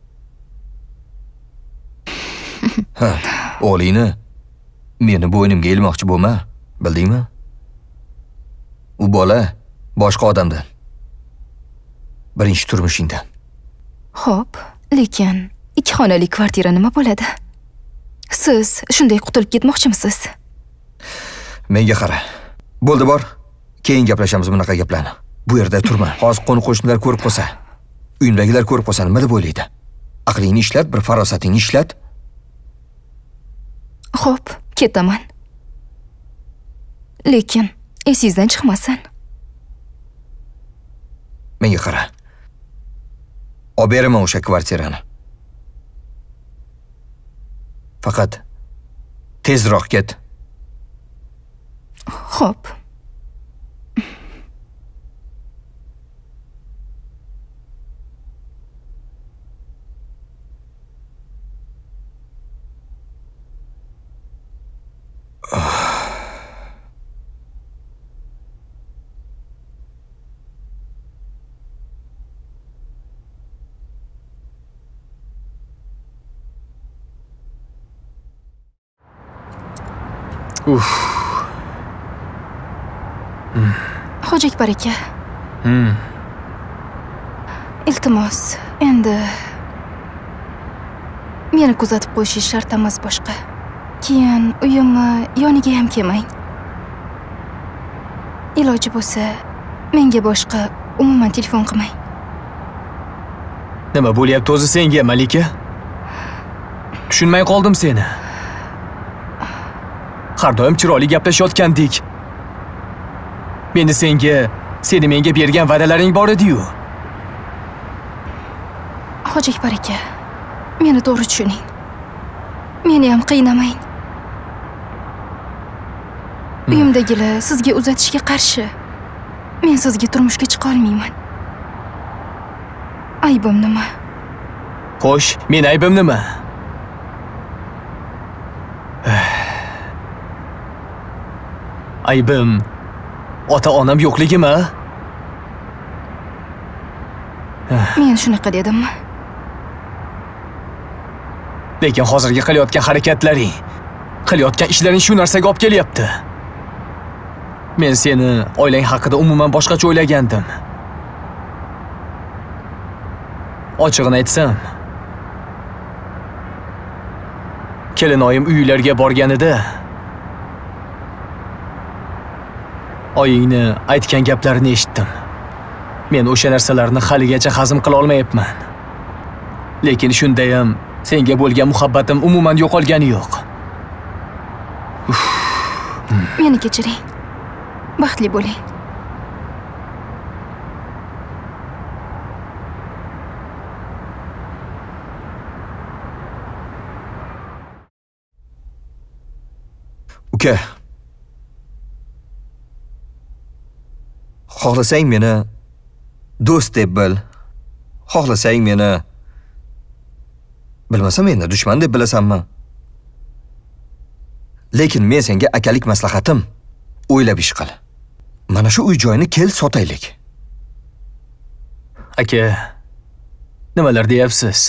Speaker 1: O'g'lingni meni bo'ynimga ilmoqchi bo'lma, bildingmi? U bola boshqa odamdan. Birinchi turmushingdan.
Speaker 9: Xo'p, lekin 2 xonali kvartira nima bo'ladi? Siz shunday qutulib ketmoqchimisiz?
Speaker 1: Menga qara. Bo'ldi, bor. Keyin gaplashamiz bunaqa gaplarni. Bu yerda turma. Hozir qo'ni-qo'shnilar ko'rib qolsa, uyimdagilar ko'rib qolsa nima deb o'ylaydi? Aqlingni ishlat, bir farosatingni ishlat.
Speaker 9: Xo'p, ketaman. Lekin esingizdan chiqmasin.
Speaker 1: Menga qara. Olib beraman o'sha kvartirani. Faqat tezroq ket.
Speaker 9: Xo'p. Xo'ja Akbar aka. Iltimos, endi meni kuzatib qo'yishingiz shart emas boshqa. Keyin uyimni yoniga ham kelmang. Iloji bo'lsa, menga boshqa umuman telefon qilmang.
Speaker 2: Nima bo'lyapti o'zi senga, Malika? Tushunmay qoldim seni. Har doim chiroyli gaplashayotgandik. Meni senga, seni menga bergan va'dalaring bor edi-yu.
Speaker 9: Xo'ja Akbar aka, meni to'g'ri tushuning. Meni ham qiynamang. Uyimdagilar sizga uzatishga qarshi. Men sizga turmushga chiqa olmayman. Aybim nima?
Speaker 2: Xo'sh, men aybim nima? Aybim ota-onam yo'qligimi?
Speaker 9: Men shunaqa dedimmi?
Speaker 2: Lekin hozirgi qilayotgan harakatlaring, qilayotgan ishlaring shu narsaga olib kelyapti. Men seni oilang haqida umuman boshqacha o'ylagandim. Ochig'ini aytsam, kelinoyim uylarga borganida oyingni aytgan gaplarini eshitdim. Men o'sha narsalarni haligacha hazm qila olmayapman. Lekin shunda ham senga bo'lgan muhabbatim umuman yo'qolgani yo'q.
Speaker 9: Meni kechiring. Baxtli bo'ling.
Speaker 1: Uka. Xohlasang meni do'st deb bil. Xohlasang meni bilmasam endi dushman deb bilasanmi? Lekin men senga akalik maslahatim, o'ylab ish qil. Mana shu uy-joyni kel sotaylik.
Speaker 2: Aka, nimalar deyapsiz?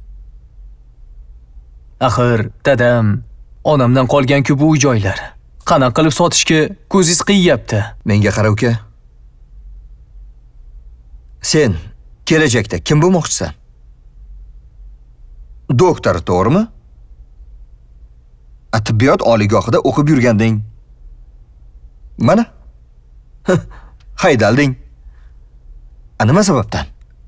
Speaker 2: Axir dadam, onamdan qolgan-ku bu uy-joylar. Qanaqa qilib sotishga ko'zingiz qiyyapti?
Speaker 1: Menga qara uka. Sen kelajakda kim bo'lmoqchisan? Doktor, to'g'rimi? Tibbiyot oliygohida o'qib yurganding. Mana. Haydalding. Nima sababdan?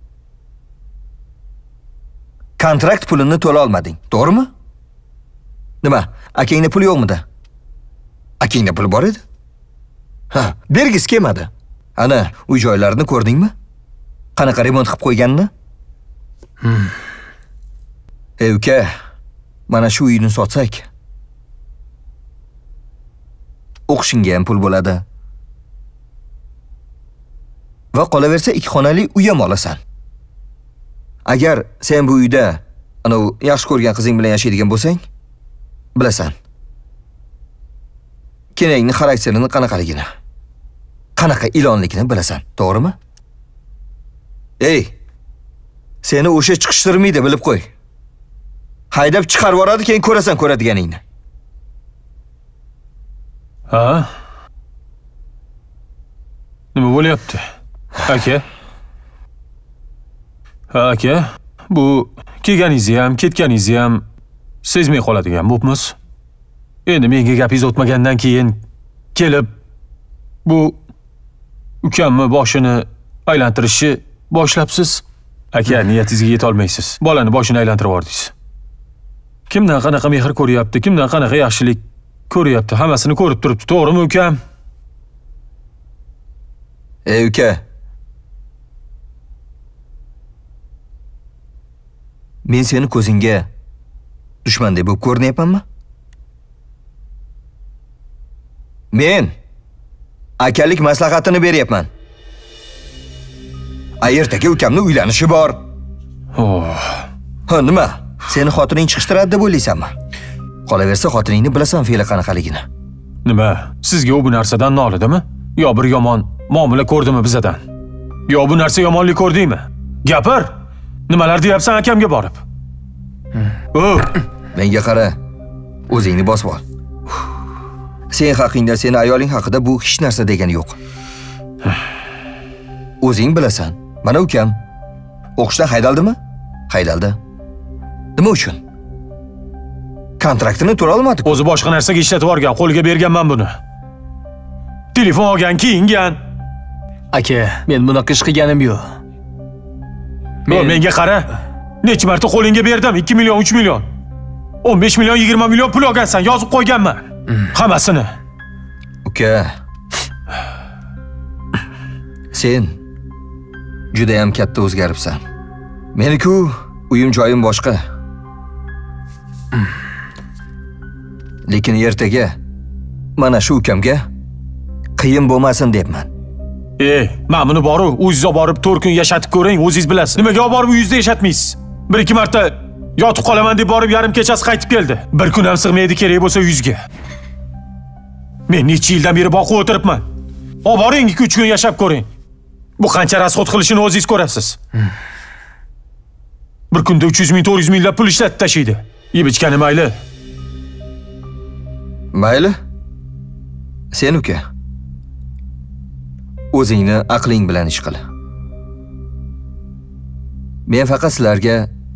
Speaker 1: Kontrakt pulini to'la olmading, to'g'rimi? Nima? Akangda pul yo'qmidi? Akangda pul bor edi? Ha, bergis kelmadi. Ana, uy-joylarni ko'rdingmi? Qanaqa remont qilib qo'yganini? Uka, mana shu uyni sotsak, o'qishingga ham pul bo'ladi. Va qolaversa 2 xonali uy ham olasan. Agar sen bu uyda ana yaxshi ko'rgan qizing bilan yashaydigan bo'lsang, bilasan. Kenangning xarakterini qanaqaligini, qanaqa ilonligini bilasan, to'g'rimi? Ey, seni o'sha chiqishtirmaydi, bilib qo'y. Haydab chiqarib yuboradi, keyin ko'rasan ko'radiganingni.
Speaker 8: Ha? Nima bo'lyapti? Aka. Ha, aka, bu kelganingizni ham, ketganingizni ham sezmay qoladigan bo'pmiz. Endi menga gapingiz o'tmagandan keyin kelib bu ukamni boshini aylantirishni boshlabsiz. Aka, niyatingizga yeta olmaysiz. Bolani boshini aylantirib yubordingiz. Kimdan qanaqa mehr ko'ryapti, kimdan qanaqa yaxshilik ko'ryapti, hammasini ko'rib turibdi, to'g'rimi ukam?
Speaker 1: Ey uka. Men seni ko'zingga dushman deb ko'rinyapmanmi? Men akalik maslahatini beryapman. Ertaga ukamni uylanishi bor. Ha, nima? Seni xotining chiqishtiradi deb o'ylaysanmi? Qolaversa xotiningni bilasan fe'li qanaqaligini.
Speaker 8: Nima? Sizga u bu narsadan nolidimi? Yo bir yomon muomala ko'rdimi bizadan? Yo bu narsa yomonlik ko'rdingmi? Gapir. Nimalar deyapsan akamga borib?
Speaker 1: Menga qara. O'zingni bosib ol. Sen haqingda, seni ayoling haqida bu hech narsa degani yo'q. O'zing bilasan. Mana ukam o'qishdan haydaldimi? Haydaldi. Nima uchun? Kontraktini to'la olmadi.
Speaker 8: O'zi boshqa narsaga ishlatib yuborgan, qo'liga berganman buni. Telefon olgan, kiyingan.
Speaker 2: Aka, men bunaqa ish qilganim yo'q.
Speaker 8: Menga qara. Necha marta qo'lingga berdim? 2 million, 3 million. 15 million, 20 million pul olgansan, yozib qo'yganman. Hammasini.
Speaker 1: Uka. Sen juda ham katta o'zgaribsan. Meni-ku uyim joyim boshqa. Lekin ertaga mana shu ukamga qiyin bo'lmasin debman.
Speaker 8: Men buni boru o'zingiz olib borib 4 kun yashatib ko'ring, o'zingiz bilasiz. Nimaga olib borib uyingizda yashatmaysiz? 1-2 marta yotib qolaman deb borib yarim kechasi qaytib keldi. Bir kun ham sig'maydi kerak bo'lsa yuzga. Men necha yildan beri boqib o'tiribman. Olib boring 2-3 kun yashab ko'ring. Bu qancha rasxod qilishini o'zingiz ko'rasiz. Bir kunda 300 ming, 400 minglab pul ishlatib tashlaydi. Yeb ichgani mayli.
Speaker 1: Mayli. Sen uka. O'zingni aqling bilan ish qil. Men faqat sizlarga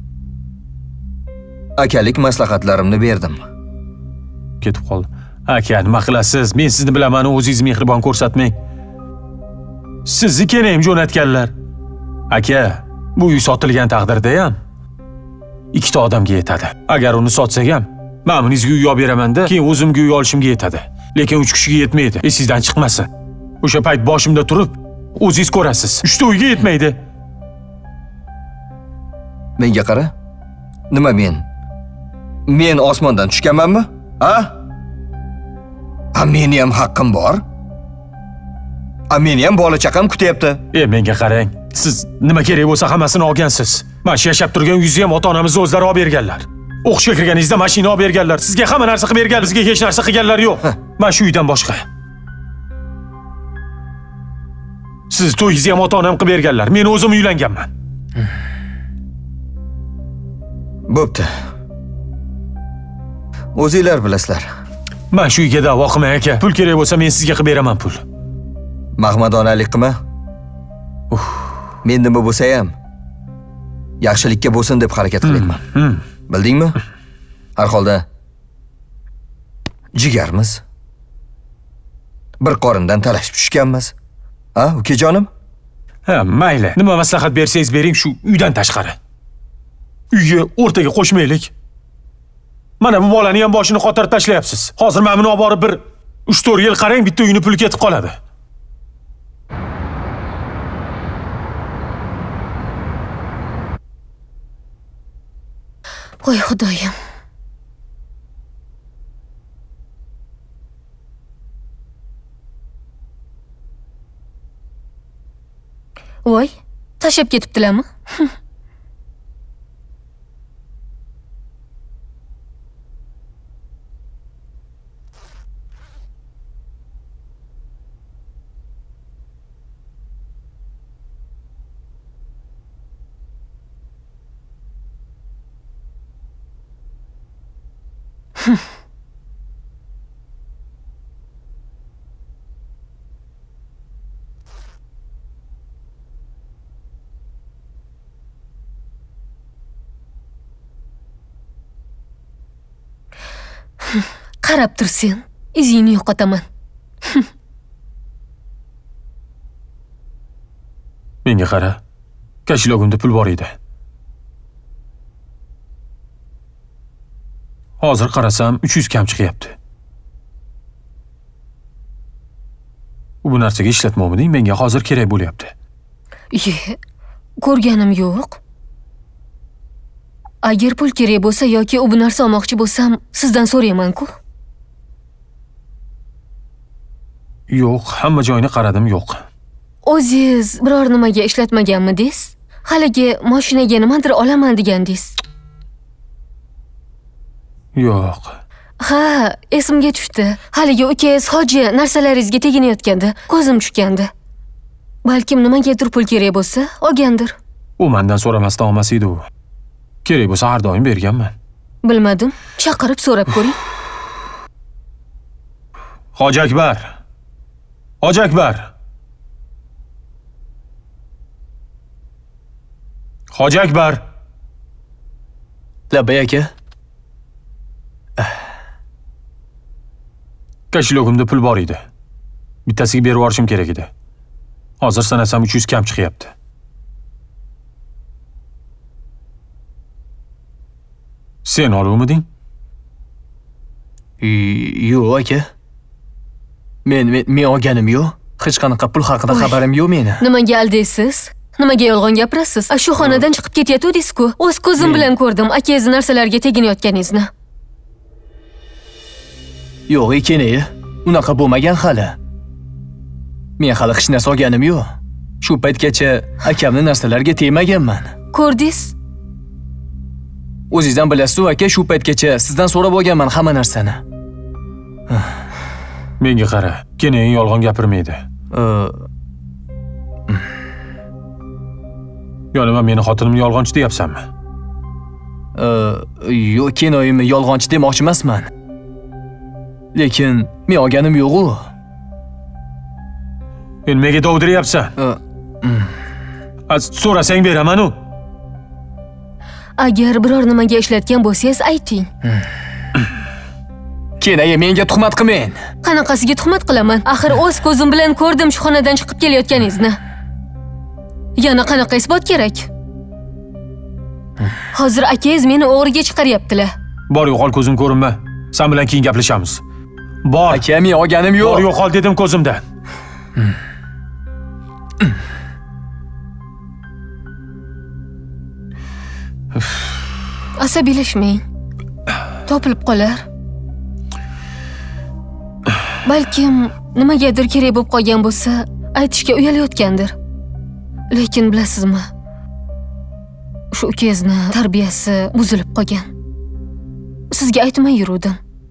Speaker 1: akalik maslahatlarimni berdim.
Speaker 8: Ketib qoldi. Aka, nima qilasiz? Men sizni bilaman, o'zingiz mehribon ko'rsatmang. Sizni kelayim jo'natganlar. Aka, bu uy sotilgan taqdirda ham ikkita odamga yetadi. Agar uni sotsak ham, men buningizga uy olib beraman-da, keyin o'zimga uy olishimga yetadi. Lekin 3 kishiga yetmaydi. Esingizdan chiqmasin. O'sha payt boshimda turib, o'zingiz ko'rasiz. 3 ta uyga yetmaydi.
Speaker 1: Menga qara. Nima men osmondan tushganmanmi? Ha? Meni ham haqqim bor. Meni ham bola chaqam kutyapti.
Speaker 8: Menga qarang. Siz nima kerak bo'lsa hammasini olgansiz. Mana shu yashab turgan uyingizni ham ota-onamiz o'zlari olib berganlar. O'qishga kirganingizda mashina olib berganlar. Sizga hamma narsa qilib bergan, bizga hech narsa qilganlar yo'q. Mana shu uydan boshqa. Siz to'yingizni ham ota-onam qilib berganlar. Men o'zim uylanganman.
Speaker 1: Bo'pti. O'zingizlar bilasizlar.
Speaker 8: Men shu uyga da'vo qilmang aka. Pul kerak bo'lsa men sizga qilib beraman pul.
Speaker 1: Mahmadonalik qilma. Men nima bo'lsa ham yaxshilikka bo'lsin deb harakat qilyapman. Bildingmi? Har holda jigarmiz. Bir qorindan talashib tushganmiz. Ha, ukajonim?
Speaker 8: Mayli. Nima maslahat bersangiz bering shu uydan tashqari. Uyga o'rtaga qo'shmaylik. Mana bu bolani ham boshini qotirib tashlayapsiz. Hozir men buni olib borib bir 3-4 yil qarang, bitta uyni puli ketib qoladi.
Speaker 6: Voy xudoyim. Voy, tashlab ketibdilarmi? Qarab tursin, izingni yo'qotaman.
Speaker 8: Menga qara. Kashilogimda pul bor edi. Hozir qarasam 300 kam chiqyapti. Bu narsaga ishlatmovmiding? Menga hozir kerak bo'lyapti.
Speaker 6: Ko'rganim yo'q. Agar pul kerak bo'lsa yoki u narsa olmoqchi bo'lsam, sizdan so'rayman-ku.
Speaker 8: Yo'q, hamma joyini qaradim, yo'q.
Speaker 6: O'zingiz biror nimaga ishlatmaganmidingiz? Haligi mashinaga nimadir olaman degandingiz.
Speaker 8: Yo'q.
Speaker 6: Ha, esimga tushdi. Haligi ukangiz hoji narsalaringizga teginayotganda ko'zim tushgandi. Balkim nimagadir pul kerak bo'lsa, olgandir.
Speaker 8: U mendan so'ramasdan olmas edi u. Kerak bo'lsa har doim berganman.
Speaker 6: Bilmadim. Chaqirib so'rab ko'ring.
Speaker 8: Hoji Akbar. Hoji Akbar. Hoji Akbar.
Speaker 2: Labbay aka.
Speaker 8: Kashilogimda pul bor edi. Bittasiga berib yuborishim kerak edi. Hozir sanasam 300 kam chiqyapti. Sen oluvmiding?
Speaker 2: Yo'q aka. Men olganim yo'q. Hech qanaqa pul haqida xabarim yo'q meni.
Speaker 6: Nimaga aldaysiz? Nimaga yolg'on gapirasiz? Shu xonadan chiqib ketayotdingiz-ku. O'z ko'zim bilan ko'rdim akangiz narsalarga teginayotganingizni.
Speaker 2: Yo'q ekan-ey. Unaqa bo'lmagan hali. Men hali hech narsa olganim yo'q. Shu paytgacha akamning narsalarga tegmaganman.
Speaker 6: Ko'rdingiz?
Speaker 2: O'zingizdan bilasiz-ku aka, shu paytgacha sizdan so'rab olganman hamma narsani.
Speaker 8: Menga qara, keyin yolg'on gapirmaydi. Yonima meni xotinimni yolg'onchi deyapsanmi?
Speaker 2: Yo'q, kinoyimni yolg'onchi demoqchi emasman. Lekin men olganim yo'q-ku.
Speaker 8: Endi menga dovdiryapsan. So'rasang beraman-ku.
Speaker 6: Agar biror nimaga ishlatgan bo'lsangiz, ayting.
Speaker 2: Keyin menga tuhmat qilmang.
Speaker 6: Qanaqasiga tuhmat qilaman? Axir o'z ko'zim bilan ko'rdim shu xonadan chiqib kelayotganingizni. Yana qanaqa isbot kerak? Hozir akangiz meni o'g'riga chiqaryaptilar.
Speaker 8: Bor yo'qol ko'zim ko'rinma. Sen bilan keyin gaplashamiz. Bor.
Speaker 2: Aka, men olganim yo'q.
Speaker 8: Bor yo'qol dedim ko'zimdan.
Speaker 6: Asabiylashmang. Topilib qolar. Balkim nimagadir kerak bo'lib qolgan bo'lsa, aytishga uyalayotgandir. Lekin bilasizmi? Shu ukangizni tarbiyasi buzilib qolgan. Sizga aytmay yurdim.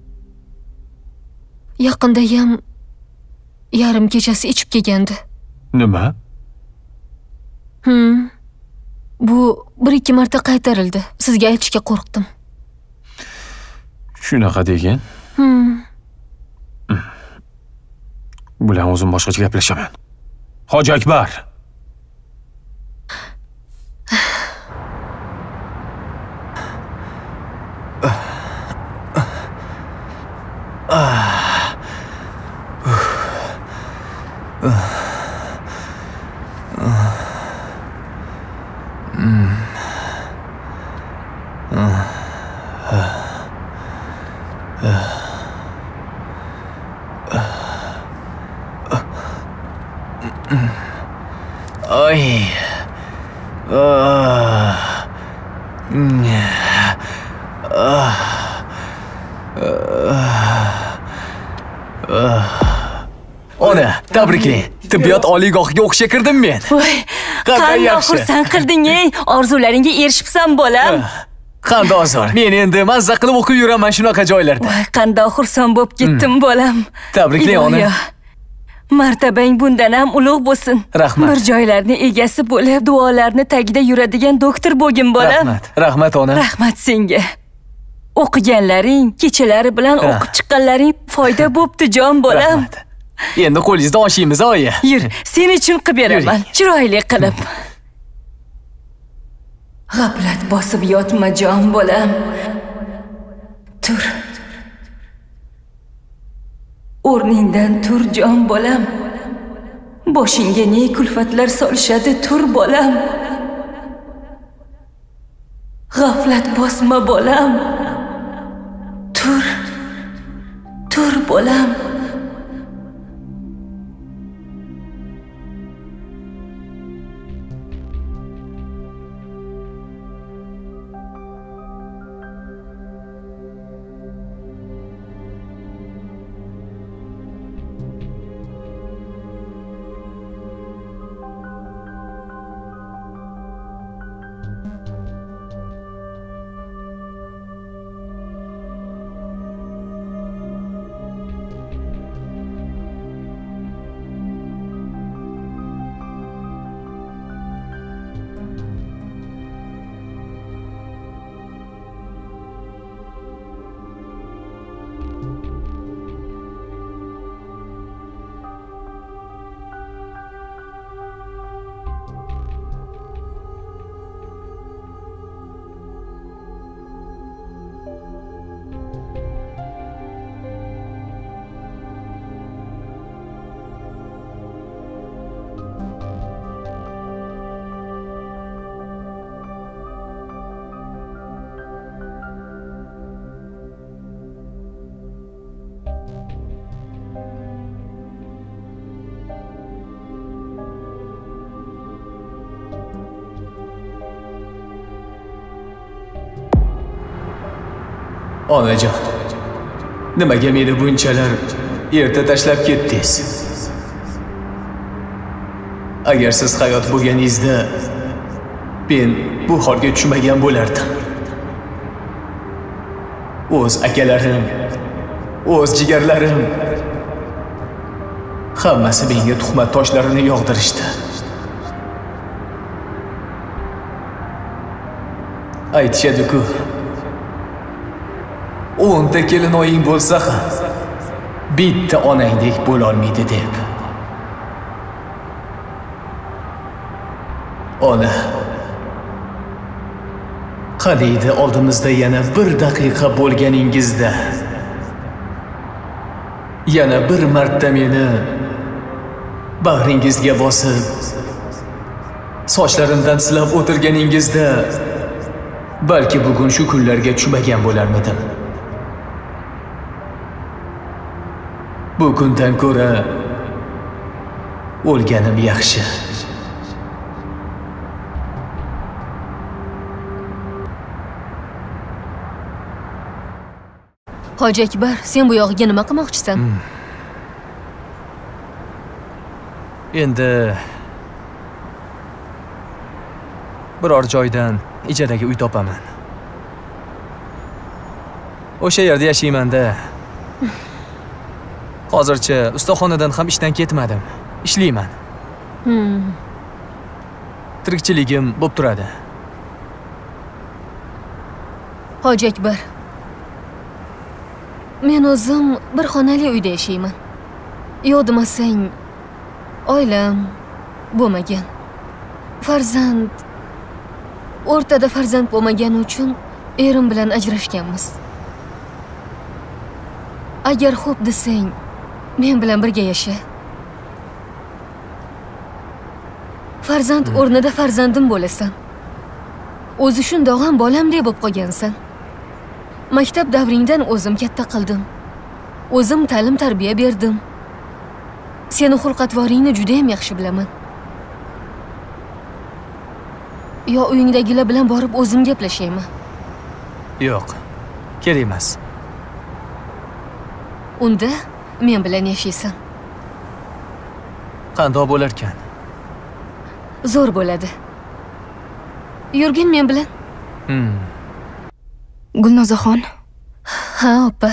Speaker 6: Yaqinda ham yarim kechasi ichib kelgandi.
Speaker 8: Nima?
Speaker 6: Bu 1-2 marta qaytarildi. Sizga aytishga qo'rqdim.
Speaker 8: Shunaqa degan? Bilan o'zim boshqacha gaplashaman. Hoji Akbar.
Speaker 2: Oy. Ona, tabriklang. Tibbiyot oliygohiga o'qishga kirdim men.
Speaker 5: Voy, qanday xursand qilding-ey. Orzularingga erishibsan, bolam.
Speaker 2: Qanday ozor. Men endi mazza qilib o'qib yuraman shunaqa joylarda.
Speaker 5: Voy, qanday xursand bo'lib ketdim, bolam.
Speaker 2: Tabriklang ona.
Speaker 5: Martabang bundan ham ulug' bo'lsin.
Speaker 2: Rahmat.
Speaker 5: Bir joylarni egasi bo'lib, duolarni tagida yuradigan doktor bo'lgin, bolam.
Speaker 2: Rahmat. Rahmat ona.
Speaker 5: Rahmat senga. O'qiganlaring, kechalari bilan o'qib chiqqanlaring foyda bo'pti, jon bolam.
Speaker 2: Rahmat. Endi qo'lingizdan oshimiz, oyi.
Speaker 5: Yur, sen uchun qilib beraman, chiroyli qilib. G'aflat bosib yotma, jon bolam. Tur. O'rningdan tur, jon bolam. Boshingga ne kulfatlar solishadi, tur bolam. G'aflat bosma, bolam. Tur. Tur bolam.
Speaker 2: Onajon, nimaga meni bunchalar erta tashlab ketdingiz? Agar siz hayot bo'lganingizda, men bu holga tushmagan bo'lardim. O'z akalarim, o'z jigarlarim hammasi menga tuhmat toshlarini yog'dirishdi. Aytishadi-ku, 10 ta kelinoying bo'lsa ham bitta onangdek bo'la olmaydi deb. Ona, qaniydi oldimizda yana 1 daqiqa bo'lganingizda, yana bir marta meni bag'ringizga bosib, sochlarimdan silab o'tirganingizda, balki bugun shu kunlarga tushmagan bo'larmidim. Bu kundan ko'ra o'lganim yaxshi.
Speaker 6: Hoji Akbar, sen bu yog'iga nima qilmoqchisan?
Speaker 2: Endi biror joydan ijaraga uy topaman. O'sha yerda yashayman-da. Hozircha ustaxonadan ham ishdan ketmadim. Ishlayman. Tirikchiligim bo'lib turadi.
Speaker 6: Hoji Akbar, men o'zim bir xonali uyda yashayman. Yo'q demasang, oilam bo'lmagan. Farzand, o'rtada farzand bo'lmagani uchun erim bilan ajrashganmiz. Agar xo'p desang, men bilan birga yasha. Farzand o'rnida farzandim bo'lasan. O'zi shundoq ham bolamdek bo'lib qolgansan. Maktab davringdan o'zim katta qildim. O'zim ta'lim tarbiya berdim. Seni xulq-atvoringni juda ham yaxshi bilaman. Yo uyingdagilar bilan borib o'zim gaplashayman?
Speaker 2: Yo'q, kerak emas.
Speaker 6: Unda men bilan yashaysan.
Speaker 2: Qandoq bo'lar ekan?
Speaker 6: Zo'r bo'ladi. Yurgin men bilan.
Speaker 9: Gulnozaxon.
Speaker 6: Ha, opa.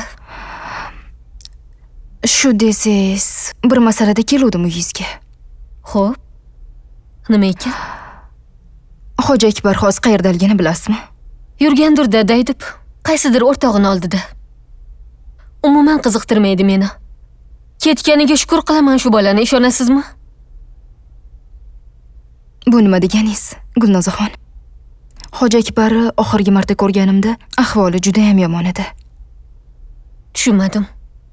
Speaker 9: Shu desiz, bir masalada keluvdim uyingizga.
Speaker 6: Xo'p. Nima ekan?
Speaker 9: Hoji Akbar hozir qayerdaligini bilasizmi?
Speaker 6: Yurgandir-da daydib, qaysidir o'rtog'ini oldida. Umuman qiziqtirmaydi meni. Ketganiga shukr qilaman shu bolani, ishonasizmi?
Speaker 9: Bu nima deganingiz, Gulnozaxon? Hoji Akbarni oxirgi marta ko'rganimda ahvoli juda ham yomon edi.
Speaker 6: Tushunmadim.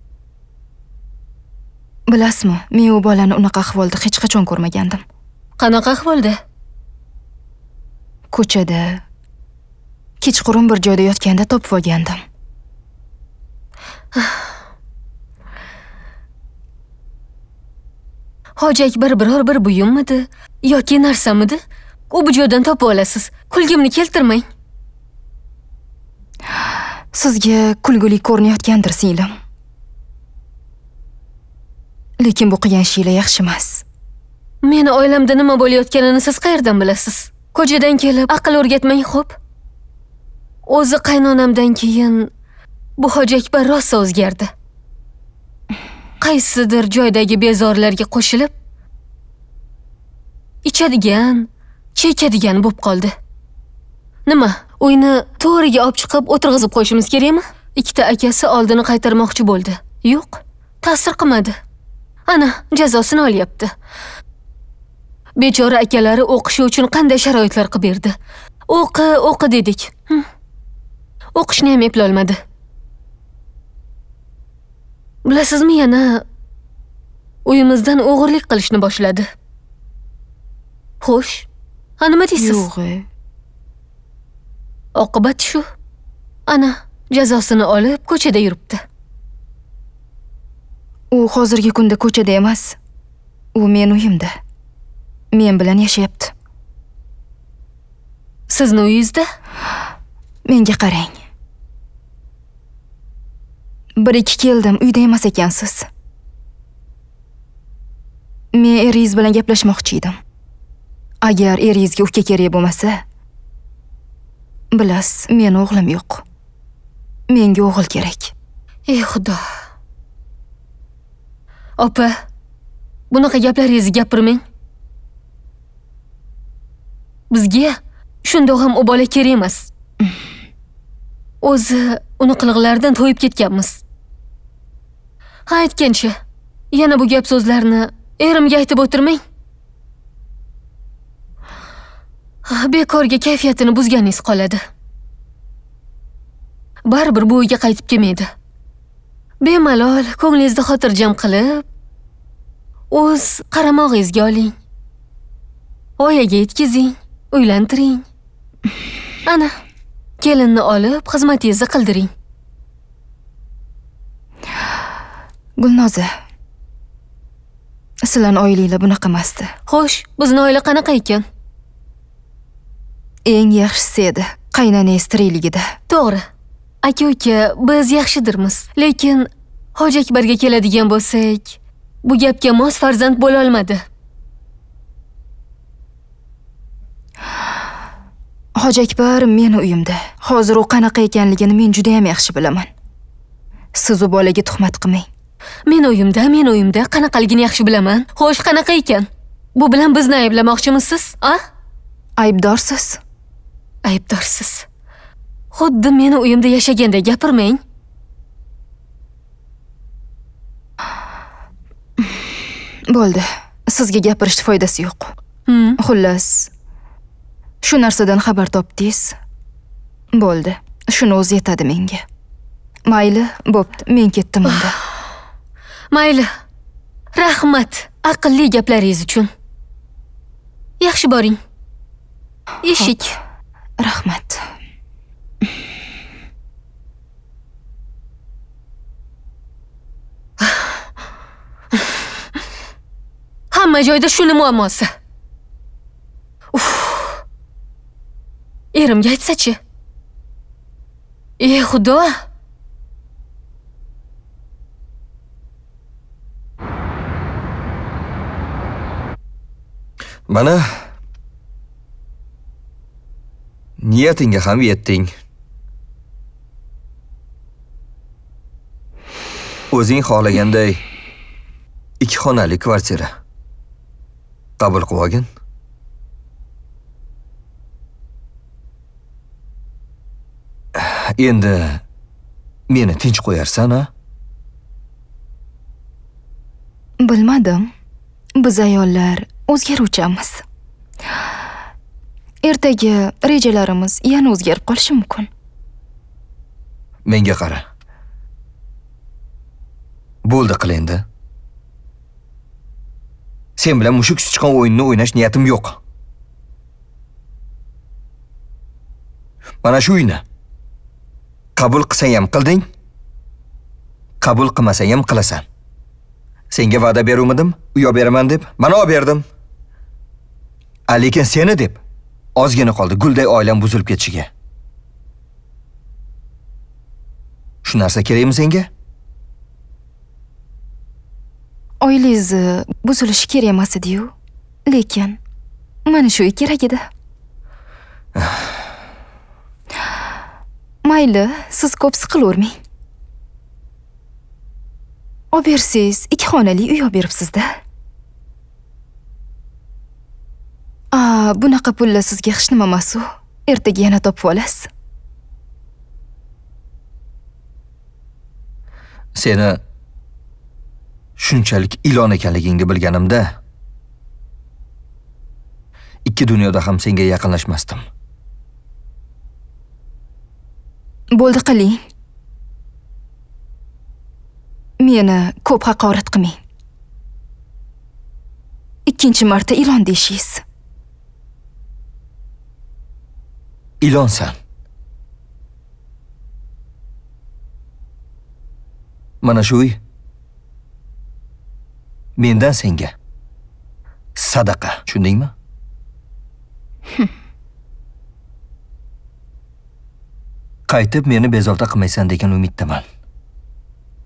Speaker 9: Bilasizmi, men u bolani unaqa ahvolda hech qachon ko'rmagandim.
Speaker 6: Qanaqa ahvolda?
Speaker 9: Ko'chada, kechqurun bir joyda yotganda topib olgandim.
Speaker 6: Hoji Akbar biror bir buyummidi yoki narsamidi? U bu joydan topib olasiz. Kulgimni keltirmang.
Speaker 9: Sizga kulguli ko'rinayotgandir singlim. Lekin bu qilgan ishinglar yaxshi emas.
Speaker 6: Meni oilamda nima bo'layotganini siz qayerdan bilasiz? Ko'chadan kelib aql o'rgatmang, xo'p? O'zi qaynonamdan keyin bu Hoji Akbar rosa o'zgardi. Qaysidir joydagi bezorlarga qo'shilib, ichadigan, chekadigan bo'lib qoldi. Nima, uyni to'riga olib chiqib o'tirg'izib qo'yishimiz kerakmi? Ikkita akasi oldini qaytarmoqchi bo'ldi. Yo'q, ta'sir qilmadi. Ana, jazosini olyapti. Bechora akalari o'qishi uchun qanday sharoitlar qilib berdi. O'qi dedik. O'qishni ham eplolmadi. Bilasizmi, yana uyimizdan o'g'irlik qilishni boshladi. Xo'sh, nima deysiz?
Speaker 9: Yo'q.
Speaker 6: Oqibat shu. Ana, jazosini olib ko'chada yuribdi.
Speaker 9: U hozirgi kunda ko'chada emas. U men uyimda. Men bilan yashayapti.
Speaker 6: Sizni uyingizda?
Speaker 9: Menga qarang. 1-2 keldim, uyda emas ekansiz. Men eringiz bilan gaplashmoqchi edim. Agar eringizga uka kerak bo'lmasa, bilasiz, men o'g'lim yo'q. Menga o'g'il kerak.
Speaker 6: Ey Xudo. Opa, bunaqa gaplaringizni gapirmang. Bizga shundoq ham o bola kerak emas. O'zi uni qiliqlaridan to'yib ketganmiz. Ha, aytgancha, yana bu gap so'zlarni erimga aytib o'tirmang. Bekorga kayfiyatini buzganingiz qoladi. Baribir bu uyga qaytib kelmaydi. Bemalol ko'nglingizni xotirjam qilib, o'z qaramog'ingizga oling. Oyaga yetkazing, uylantiring. Ana, kelinni olib xizmatingizni qildiring.
Speaker 9: Gulnoza, sizlarning oilanglar bunaqa emasdi.
Speaker 6: Xo'sh, bizning oila qanaqa ekan?
Speaker 9: Eng yaxshisi edi qaynanangiz tirikligida.
Speaker 6: To'g'ri. Aka-uka, biz yaxshidirmiz, lekin Hoji Akbarga keladigan bo'lsak, bu gapga mos farzand bo'la olmadi.
Speaker 9: Hoji Akbar meni uyimda. Hozir u qanaqa ekanligini men juda ham yaxshi bilaman. Siz u bolaga tuhmat qilmang.
Speaker 6: Men uyimda qanaqaligini yaxshi bilaman. Xo'sh, qanaqa ekan? Bu bilan bizni ayblamoqchimisiz, a?
Speaker 9: Aybdorsiz.
Speaker 6: Aybdorsiz. Xuddi meni uyimda yashaganda gapirmang.
Speaker 9: Bo'ldi. Sizga gapirishning foydasi yo'q. Xullas, shu narsadan xabar topdingiz. Bo'ldi. Shuni o'zi yetadi menga. Mayli, bo'pti. Men ketdim unda.
Speaker 6: Mayli. Rahmat aqlli gaplaringiz uchun. Yaxshi boring. Eshik.
Speaker 9: Rahmat.
Speaker 6: Hamma joyda shuni muammosi. Erimga aytsa-chi? Ey Xudo.
Speaker 1: Mana niyatingga ham yetding. O'zing xohlaganday 2 xonali kvartira qabul qilib olgin. Endi meni tinch qo'yarsan-a?
Speaker 9: Bilmadim. Biz ayollar o'zgaruvchimiz. Ertaga rejalarimiz yana o'zgarib qolishi mumkin.
Speaker 1: Menga qara. Bo'ldi qil endi. Sen bilan mushuk sichqon o'yinini o'ynash niyatim yo'q. Mana shu uyni qabul qilsang ham qilding, qabul qilmasang ham qilasan. Senga va'da beruvdim, uy olib beraman deb, mana olib berdim. Lekin seni deb ozgina qoldi gulday oilam buzilib ketishiga. Shu narsa kerakmi senga?
Speaker 9: Oilangiz buzilishi kerak emas edi-yu, lekin mana shu kerak edi. Mayli, siz ko'p siqilavermang. Olib bersiz, 2 xonali uy olib beribsiz-da. Bunaqa pullar sizga hech nima emas-u. Ertaga yana topib olasiz.
Speaker 1: Seni shunchalik ilon ekanligingni bilganimda 2 dunyoda ham senga yaqinlashmasdim.
Speaker 9: Bo'ldi qiling. Meni ko'p haqorat qilmang. 2-chi marta ilon deyishingiz.
Speaker 1: Ilonsan. Mana shu uy mendan senga sadaqa, tushundingmi? Qaytib meni bezovta qilmaysan degan umiddaman.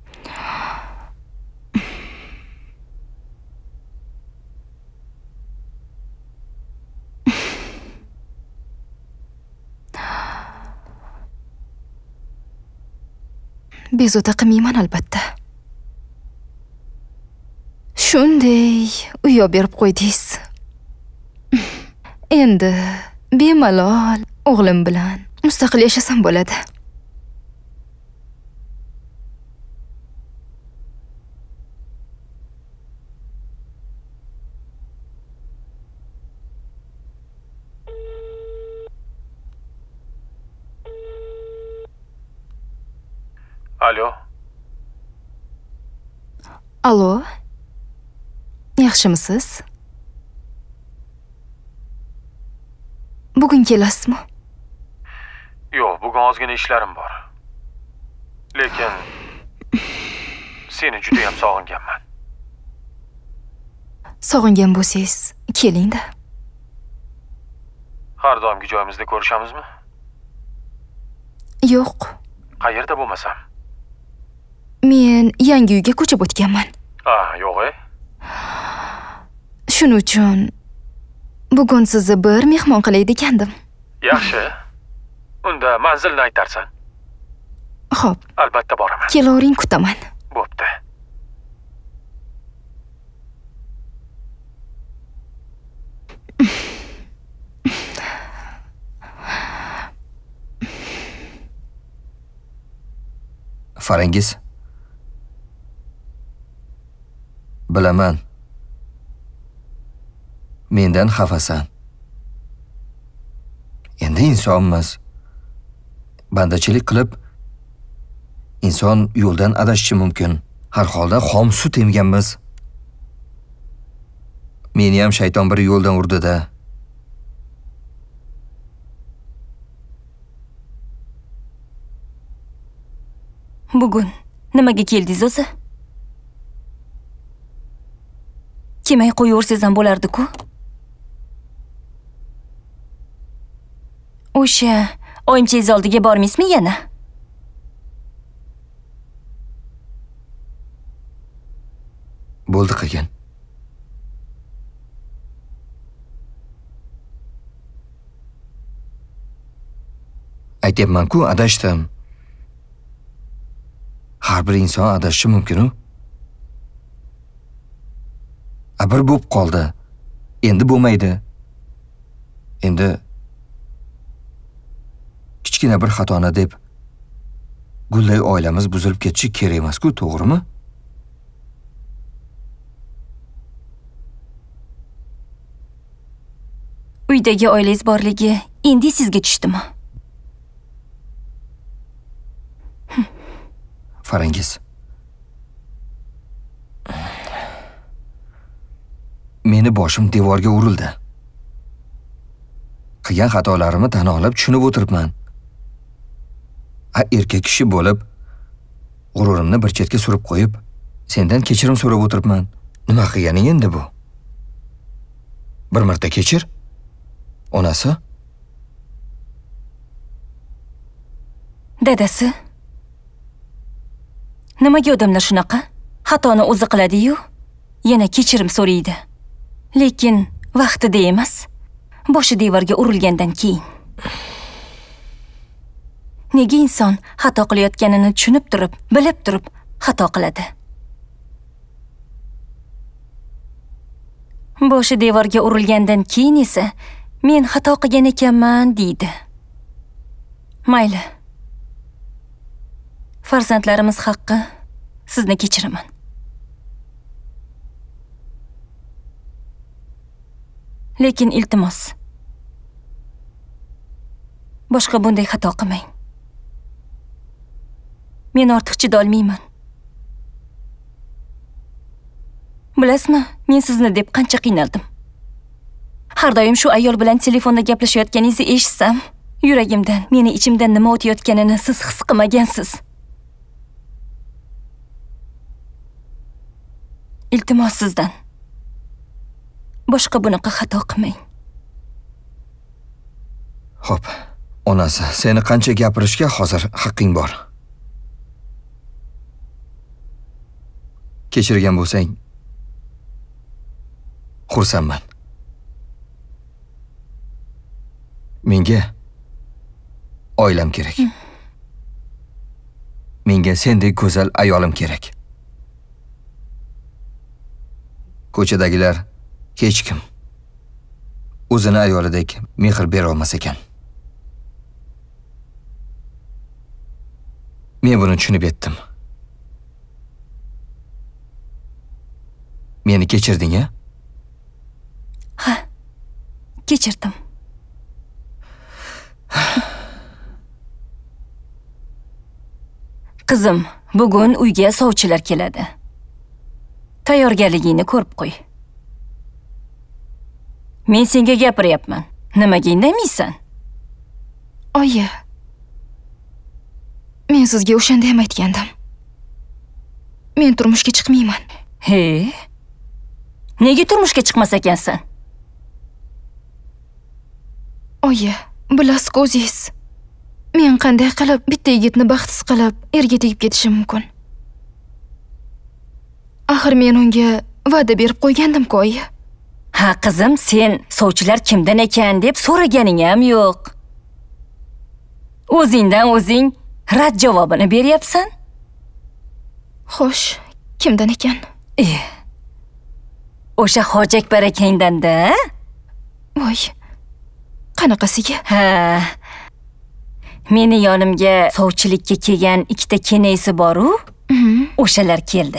Speaker 9: bezovta qilmayman albatta. Shunday uyoq berib qo'ydingiz. Endi bemalol o'g'lim bilan mustaqil yashasam bo'ladi.
Speaker 8: Alo.
Speaker 9: Alo. Yaxshimisiz? Bugun kelasizmi?
Speaker 8: Yo'q, bugun ozgina ishlarim bor. Lekin seni juda ham sog'inganman.
Speaker 9: Sog'ingan bo'lsangiz, keling-da.
Speaker 8: Har doimgi joyimizda ko'rishamizmi?
Speaker 9: Yo'q.
Speaker 8: Qayerda bo'lmasam?
Speaker 9: Men yangi uyga ko'chib o'tganman.
Speaker 8: Yo'q-e.
Speaker 9: Shuning uchun bugun sizni bir mehmon qilay degandim.
Speaker 8: Yaxshi. Unda manzilni aytarsan.
Speaker 9: Xo'p.
Speaker 8: Albatta boraman.
Speaker 9: Kelavering, kutaman.
Speaker 8: Bo'pti.
Speaker 1: Farangiz. Bilaman. Mendan xafasan. Endi insonmiz. Bandachilik qilib inson yo'ldan adashishi mumkin. Har holda xom sut emganmiz. Meni ham shayton bir yo'ldan urdi-da.
Speaker 5: Bugun nimaga keldingiz o'zi? Kelmay qo'yaversangiz ham bo'lardi-ku. O'sha oyimchangiz oldiga bormaysizmi yana?
Speaker 1: Bo'ldi qilgan. Aytyapman-ku, adashdim. Har bir inson adashishi mumkin-ku. Bir bo'lib qoldi. Endi bo'lmaydi. Endi kichkina bir xatoni deb gulday oilamiz buzilib ketishi kerak emas-ku, to'g'rimi?
Speaker 5: Uydagi oilangiz borligi endi sizga tushdimi?
Speaker 1: Farangiz. Meni boshim devorga urildi. Qilgan xatolarimni tan olib tushunib o'tiribman. Erkak kishi bo'lib, g'ururimni bir chetga surib qo'yib, sendan kechirim so'rab o'tiribman. Nima qilganing endi bu? Bir marta kechir. Onasi?
Speaker 5: Dadasi? Nimaga odamlar shunaqa? Xatoni o'zi qiladi-yu, yana kechirim so'raydi. Lekin vaqtida emas, boshi devorga urilgandan keyin. Nega inson xato qilayotganini tushunib turib, bilib turib xato qiladi? Boshi devorga urilgandan keyin esa men xato qilgan ekanman deydi. Mayli. Farzandlarimiz haqqi sizni kechiraman. Lekin iltimos, boshqa bunday xato qilmang. Men ortiq chidolmayman. Bilasizmi, men sizni deb qancha qiynaldim. Har doim shu ayol bilan telefonda gaplashayotganingizni eshitsam, yuragimdan, meni ichimdan nima o'tayotganini siz his qilmagansiz. Iltimos sizdan. Boshqa bunaqa xato qilmang.
Speaker 1: Xo'p, onasi, seni qancha gapirishga hozir haqqing bor. Kechirgan bo'lsang, xursandman. Menga oilam kerak. Menga sendek go'zal ayolim kerak. Ko'chadagilar hech kim o'zini ayolidek mehr bera olmas ekan. Men buni tushunib yetdim. Meni kechirding-a?
Speaker 5: Ha, kechirdim. Qizim, bugun uyga sovchilar keladi. Tayyorgarligingni ko'rib qo'y. Men senga gapiryapman. Nimaga indamaysan?
Speaker 9: Oyi. Men sizga o'shanda ham aytgandim. Men turmushga chiqmayman.
Speaker 5: He? Nega turmushga chiqmas ekansan?
Speaker 9: Oyi, bilasiz o'zingiz. Men qanday qilib bitta yigitni baxtsiz qilib erga tegib ketishim mumkin? Axir men unga va'da berib qo'ygandim-ku, oyi.
Speaker 5: Ha, qizim, sen sovchilar kimdan ekan deb so'raganing ham yo'q. O'zingdan o'zing rad javobini beryapsan?
Speaker 9: Xo'sh, kimdan ekan?
Speaker 5: O'sha Hoji Akbar akangdan-da?
Speaker 9: Voy. Qanaqasiga?
Speaker 5: Ha. Meni yonimga sovchilikka kelgan ikkita kenaysi bor-u, o'shalar keldi.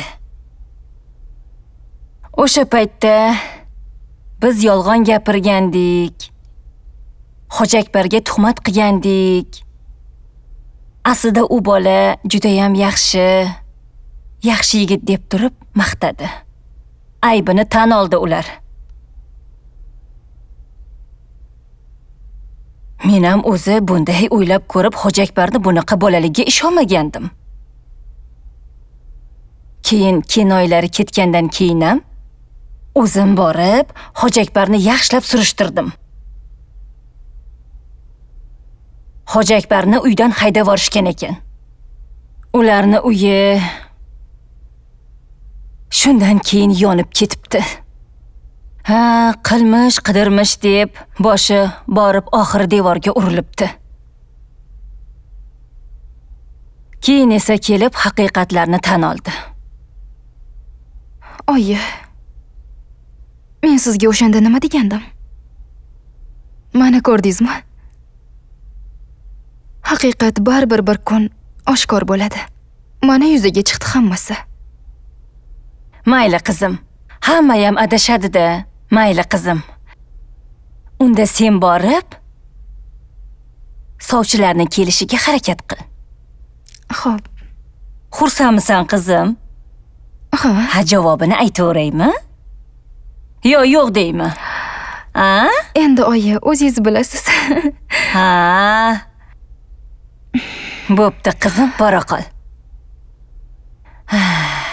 Speaker 5: O'sha paytda biz yolg'on gapirgandik. Hoji Akbarga tuhmat qilgandik. Aslida u bola juda ham yaxshi yigit deb turib maqtadi. Aybini tan oldi ular. Men ham o'zi bunday o'ylab ko'rib Hoji Akbarni bunaqa bolaligiga ishonmagandim. Keyin kinoylari ketgandan keyin ham o'zim borib Hoji Akbarni yaxshilab surishtirdim. Hoji Akbarni uydan haydab yuborishgan ekan. Ularni uyi shundan keyin yonib ketibdi. Ha, qilmish, qidirmish deb boshi borib oxiri devorga urilibdi. Keyin esa kelib haqiqatlarni tan oldi.
Speaker 9: Oyi. Men sizga o'shanda nima degandim? Mana ko'rdingizmi? Haqiqat baribir bir kun oshkor bo'ladi. Mana yuzaga chiqdi hammasi.
Speaker 5: Mayli qizim, hamma ham adashadi-da. Mayli qizim. Unda sen borib sovchilarning kelishiga harakat qil.
Speaker 9: Xo'p.
Speaker 5: Xursandmisan qizim?
Speaker 9: Ha.
Speaker 5: Ha, javobini aytaveraymi? Yo'q deymi? Ha?
Speaker 9: Endi oyi, o'zingiz bilasiz.
Speaker 5: Ha. Bo'pti qizim, bora qol.